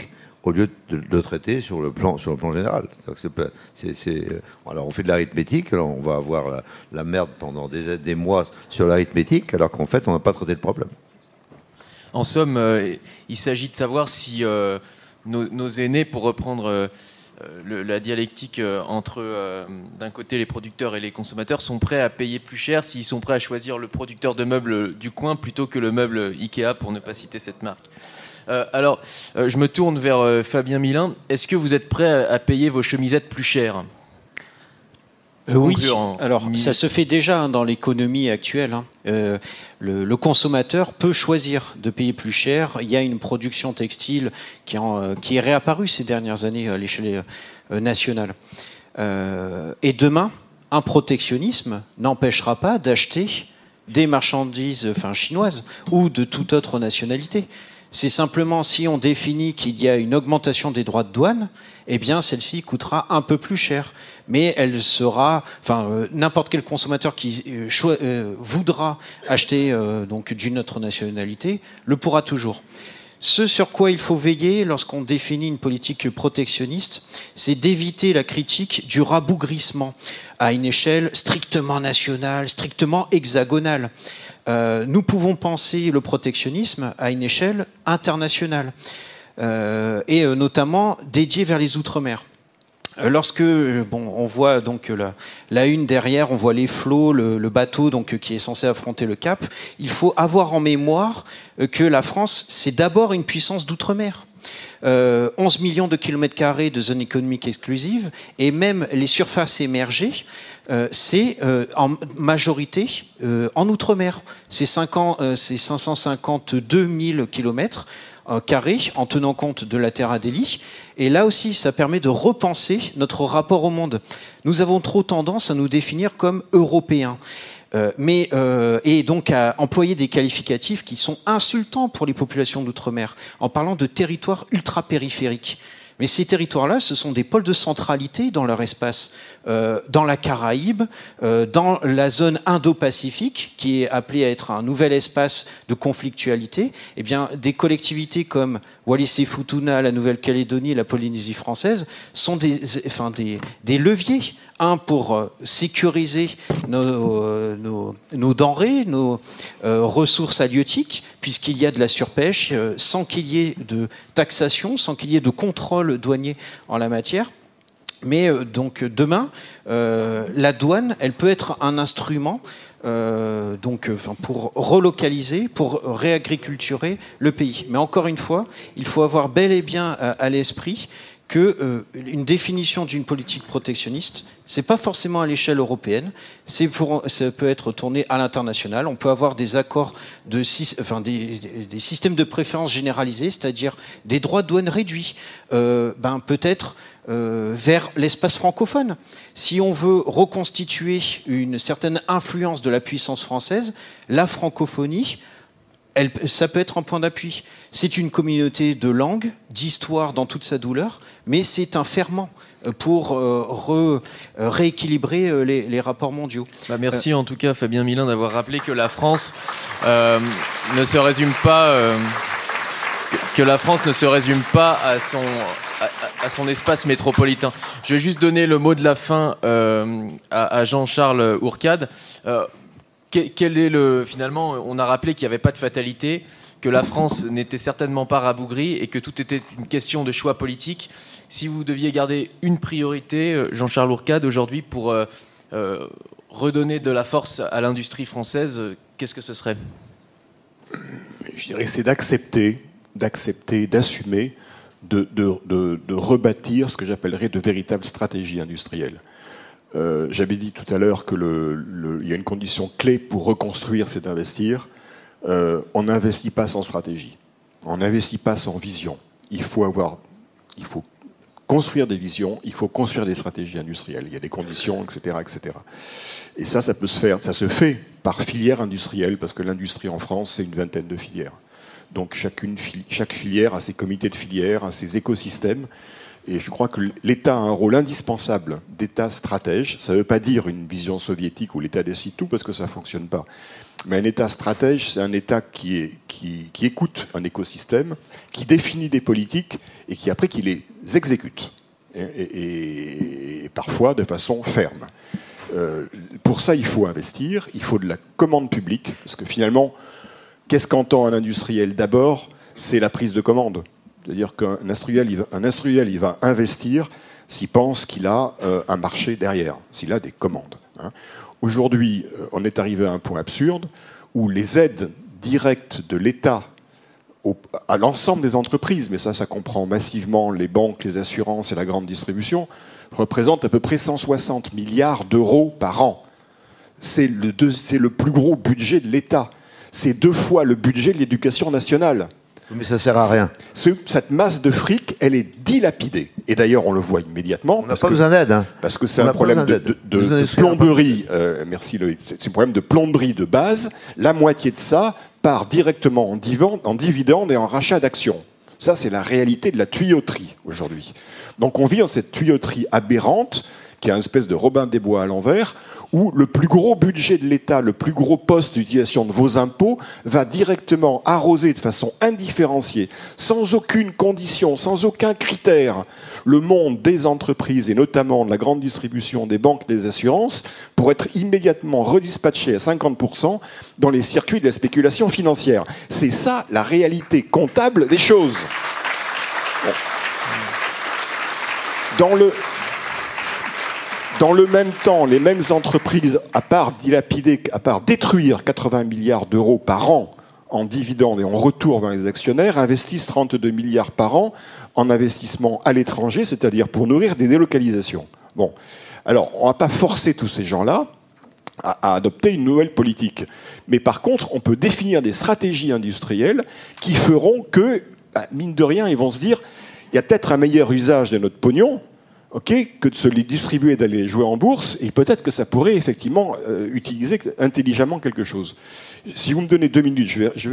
au lieu de le traiter sur le plan général. Alors on fait de l'arithmétique, alors on va avoir la merde pendant des mois sur l'arithmétique, alors qu'en fait on n'a pas traité le problème. En somme, il s'agit de savoir si nos aînés, pour reprendre la dialectique entre d'un côté les producteurs et les consommateurs, sont prêts à payer plus cher s'ils sont prêts à choisir le producteur de meubles du coin plutôt que le meuble Ikea, pour ne pas citer cette marque. Alors, je me tourne vers Fabien Milin. Est-ce que vous êtes prêt à payer vos chemisettes plus chères ? Oui, alors ça se fait déjà dans l'économie actuelle. Le consommateur peut choisir de payer plus cher. Il y a une production textile qui est réapparue ces dernières années à l'échelle nationale. Et demain, un protectionnisme n'empêchera pas d'acheter des marchandises chinoises ou de toute autre nationalité. C'est simplement si on définit qu'il y a une augmentation des droits de douane, eh bien celle-ci coûtera un peu plus cher. Mais elle sera, n'importe quel consommateur qui voudra acheter donc d'une autre nationalité le pourra toujours. Ce sur quoi il faut veiller lorsqu'on définit une politique protectionniste, c'est d'éviter la critique du rabougrissement à une échelle strictement nationale, strictement hexagonale. Nous pouvons penser le protectionnisme à une échelle internationale et notamment dédiée vers les Outre-mer. Lorsque on voit donc la une derrière, on voit les flots, le bateau donc qui est censé affronter le Cap, il faut avoir en mémoire que la France, c'est d'abord une puissance d'outre-mer. 11 millions de kilomètres carrés de zone économique exclusive, et même les surfaces émergées, c'est en majorité en outre-mer. C'est 552 000 kilomètres carrés en tenant compte de la Terre Adélie. Et là aussi, ça permet de repenser notre rapport au monde. Nous avons trop tendance à nous définir comme européens. Et donc à employer des qualificatifs qui sont insultants pour les populations d'outre-mer, en parlant de territoires ultra-périphériques. Mais ces territoires-là, ce sont des pôles de centralité dans leur espace, dans la Caraïbe, dans la zone Indo-Pacifique, qui est appelée à être un nouvel espace de conflictualité. Eh bien, des collectivités comme Wallis et Futuna, la Nouvelle-Calédonie et la Polynésie française sont des leviers. Un, pour sécuriser nos denrées, nos ressources halieutiques, puisqu'il y a de la surpêche, sans qu'il y ait de taxation, sans qu'il y ait de contrôle douanier en la matière. Mais donc demain, la douane, elle peut être un instrument pour relocaliser, pour réagriculturer le pays. Mais encore une fois, il faut avoir bel et bien à l'esprit qu'une définition d'une politique protectionniste, c'est pas forcément à l'échelle européenne, ça peut être tourné à l'international. On peut avoir des accords des systèmes de préférence généralisés, c'est-à-dire des droits de douane réduits, peut-être vers l'espace francophone. Si on veut reconstituer une certaine influence de la puissance française, la francophonie, ça peut être un point d'appui. C'est une communauté de langue, d'histoire dans toute sa douleur, mais c'est un ferment pour rééquilibrer les rapports mondiaux. Merci en tout cas Fabien Milin d'avoir rappelé que la France ne se résume pas à son espace métropolitain. Je vais juste donner le mot de la fin à Jean-Charles Hourcade. Finalement, on a rappelé qu'il n'y avait pas de fatalité, que la France n'était certainement pas rabougrie et que tout était une question de choix politique. Si vous deviez garder une priorité, Jean-Charles Hourcade, aujourd'hui, pour redonner de la force à l'industrie française, qu'est-ce que ce serait ? Je dirais que c'est d'accepter, d'assumer, de rebâtir ce que j'appellerais de véritables stratégies industrielles. J'avais dit tout à l'heure qu'il y a une condition clé pour reconstruire, c'est d'investir. On n'investit pas sans stratégie. On n'investit pas sans vision. Il faut construire des visions, il faut construire des stratégies industrielles. Il y a des conditions, etc., etc. Et ça peut se faire. Ça se fait par filière industrielle, parce que l'industrie en France, c'est une vingtaine de filières. Donc chaque filière a ses comités de filière, a ses écosystèmes. Et je crois que l'État a un rôle indispensable d'État stratège. Ça ne veut pas dire une vision soviétique où l'État décide tout, parce que ça ne fonctionne pas. Mais un État stratège, c'est un État qui écoute un écosystème, qui définit des politiques et qui après qui les exécute. Et parfois de façon ferme. Pour ça, il faut investir, il faut de la commande publique, parce que finalement, qu'est-ce qu'entend un industriel? D'abord, c'est la prise de commande. C'est-à-dire qu'un industriel, il va investir s'il pense qu'il a un marché derrière, s'il a des commandes. Aujourd'hui, on est arrivé à un point absurde où les aides directes de l'État à l'ensemble des entreprises, mais ça comprend massivement les banques, les assurances et la grande distribution, représentent à peu près 160 milliards d'euros par an. C'est le plus gros budget de l'État. C'est 2 fois le budget de l'éducation nationale. Mais ça ne sert à rien. Cette masse de fric, elle est dilapidée. Et d'ailleurs, on le voit immédiatement. On n'a pas besoin d'aide. Hein. Parce que c'est un problème de plomberie. Merci Loïc. C'est un problème de plomberie de base. La moitié de ça part directement en dividendes et en rachat d'actions. Ça, c'est la réalité de la tuyauterie aujourd'hui. Donc on vit dans cette tuyauterie aberrante, qui est une espèce de Robin des Bois à l'envers, où le plus gros budget de l'État, le plus gros poste d'utilisation de vos impôts, va directement arroser de façon indifférenciée, sans aucune condition, sans aucun critère, le monde des entreprises, et notamment de la grande distribution, des banques, des assurances, pour être immédiatement redispatché à 50% dans les circuits de la spéculation financière. C'est ça la réalité comptable des choses. Bon. Dans le même temps, les mêmes entreprises, à part détruire 80 milliards d'euros par an en dividendes et en retour vers les actionnaires, investissent 32 milliards par an en investissement à l'étranger, c'est-à-dire pour nourrir des délocalisations. Bon, alors on ne va pas forcer tous ces gens-là à adopter une nouvelle politique. Mais par contre, on peut définir des stratégies industrielles qui feront que, mine de rien, ils vont se dire, il y a peut-être un meilleur usage de notre pognon, que de se les distribuer, d'aller jouer en bourse, et peut-être que ça pourrait effectivement utiliser intelligemment quelque chose. Si vous me donnez 2 minutes,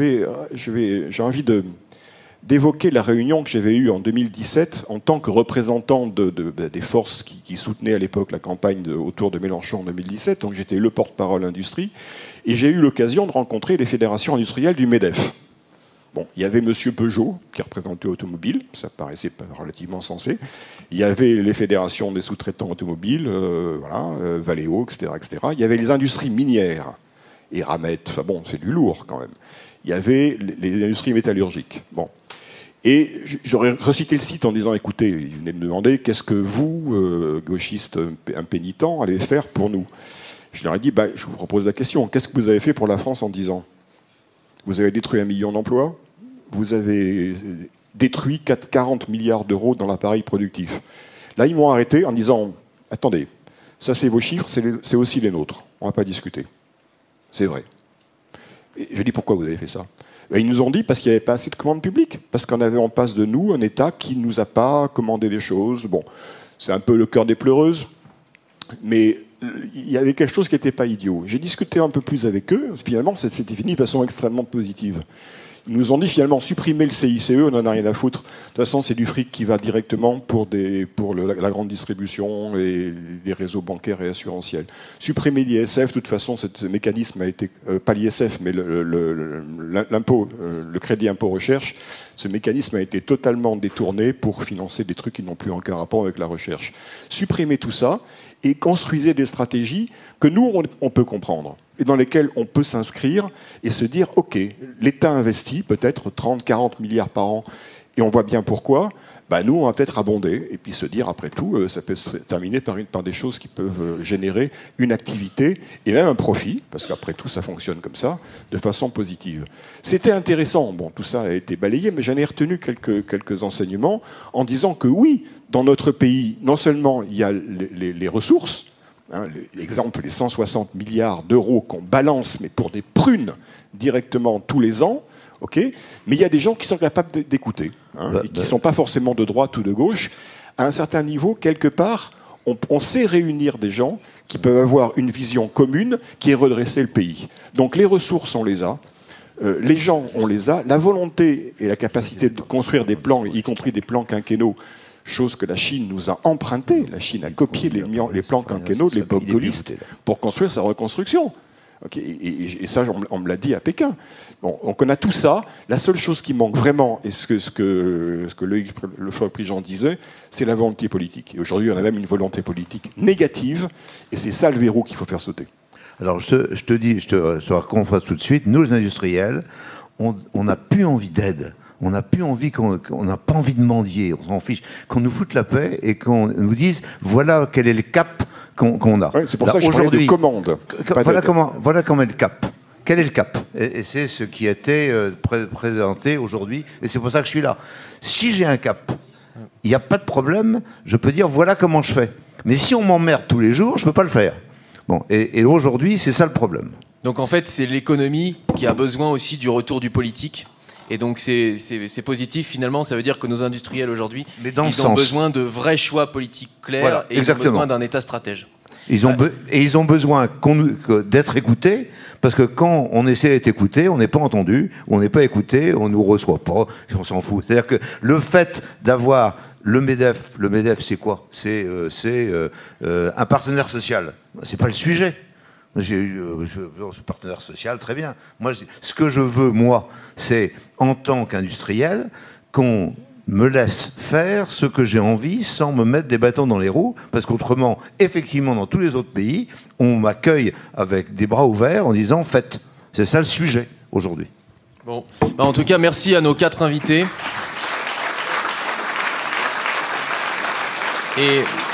j'ai envie d'évoquer la réunion que j'avais eue en 2017 en tant que représentant des forces qui soutenaient à l'époque la campagne autour de Mélenchon en 2017. Donc j'étais le porte-parole industrie, et j'ai eu l'occasion de rencontrer les fédérations industrielles du MEDEF. Bon, il y avait M. Peugeot, qui représentait Automobile, ça paraissait relativement sensé. Il y avait les fédérations des sous-traitants automobiles, Valeo, etc., etc. Il y avait les industries minières, et Eramet, enfin bon, c'est du lourd quand même. Il y avait les industries métallurgiques. Bon. Et j'aurais recité le site en disant, écoutez, il venait de me demander, qu'est-ce que vous, gauchistes impénitents, allez faire pour nous? Je leur ai dit, je vous propose la question, qu'est-ce que vous avez fait pour la France en 10 ans? Vous avez détruit 1 million d'emplois, vous avez détruit 40 milliards d'euros dans l'appareil productif. Là, ils m'ont arrêté en disant, attendez, ça c'est vos chiffres, c'est aussi les nôtres, on ne va pas discuter. C'est vrai. Et je dis, pourquoi vous avez fait ça? Ils nous ont dit parce qu'il n'y avait pas assez de commandes publiques, parce qu'on avait en face de nous un État qui ne nous a pas commandé les choses. Bon, c'est un peu le cœur des pleureuses, mais il y avait quelque chose qui n'était pas idiot. J'ai discuté un peu plus avec eux. Finalement, c'était fini de façon extrêmement positive. Ils nous ont dit finalement supprimer le CICE, on n'en a rien à foutre. De toute façon, c'est du fric qui va directement pour la grande distribution et les réseaux bancaires et assurantiels. Supprimer l'ISF, de toute façon, ce mécanisme a été, pas l'ISF, mais l'impôt, le crédit impôt recherche, ce mécanisme a été totalement détourné pour financer des trucs qui n'ont plus aucun rapport avec la recherche. Supprimer tout ça et construisez des stratégies que nous, on peut comprendre et dans lesquelles on peut s'inscrire et se dire, OK, l'État investit peut-être 30, 40 milliards par an et on voit bien pourquoi, nous, on va peut-être abonder et puis se dire, après tout, ça peut se terminer par des choses qui peuvent générer une activité et même un profit, parce qu'après tout, ça fonctionne comme ça, de façon positive. C'était intéressant. Bon, tout ça a été balayé, mais j'en ai retenu quelques enseignements en disant que oui, dans notre pays, non seulement il y a les ressources, l'exemple, les 160 milliards d'euros qu'on balance, mais pour des prunes directement tous les ans, mais il y a des gens qui sont capables d'écouter, et qui ne sont pas forcément de droite ou de gauche. À un certain niveau, quelque part, on sait réunir des gens qui peuvent avoir une vision commune qui est redresser le pays. Donc les ressources, on les a. Les gens, on les a. La volonté et la capacité de construire des plans, y compris des plans quinquennaux, chose que la Chine nous a emprunté. La Chine a copié les plans quinquennaux de l'époque gaulliste pour construire sa reconstruction. Okay. Et ça, on me l'a dit à Pékin. Bon, donc on a tout ça. La seule chose qui manque vraiment, et ce que le Prigent disait, c'est la volonté politique. Et aujourd'hui, on a même une volonté politique négative, et c'est ça le verrou qu'il faut faire sauter. Alors, je te confesse tout de suite, nous, les industriels, on n'a plus envie d'aide. On n'a plus envie, on n'a pas envie de mendier, on s'en fiche. Qu'on nous foute la paix et qu'on nous dise, voilà quel est le cap qu'on a. Oui, c'est pour ça que je parlais de commande. Voilà comment est le cap. Quel est le cap? Et c'est ce qui a été présenté aujourd'hui, et c'est pour ça que je suis là. Si j'ai un cap, il n'y a pas de problème, je peux dire, voilà comment je fais. Mais si on m'emmerde tous les jours, je ne peux pas le faire. Bon, et aujourd'hui, c'est ça le problème. Donc en fait, c'est l'économie qui a besoin aussi du retour du politique. Et donc c'est positif finalement, ça veut dire que nos industriels aujourd'hui, ils ont besoin de vrais choix politiques clairs, voilà, et ils ont besoin d'un État stratège. Ils ont besoin d'être écoutés, parce que quand on essaie d'être écouté, on n'est pas entendu, on n'est pas écouté, on ne nous reçoit pas, on s'en fout. C'est-à-dire que le fait d'avoir le MEDEF c'est quoi? C'est un partenaire social. C'est pas le sujet. J'ai eu ce partenaire social, très bien. Moi, ce que je veux, moi, c'est, en tant qu'industriel, qu'on me laisse faire ce que j'ai envie sans me mettre des bâtons dans les roues, parce qu'autrement, effectivement, dans tous les autres pays, on m'accueille avec des bras ouverts en disant « faites ». C'est ça le sujet, aujourd'hui. Bon, en tout cas, merci à nos 4 invités. Et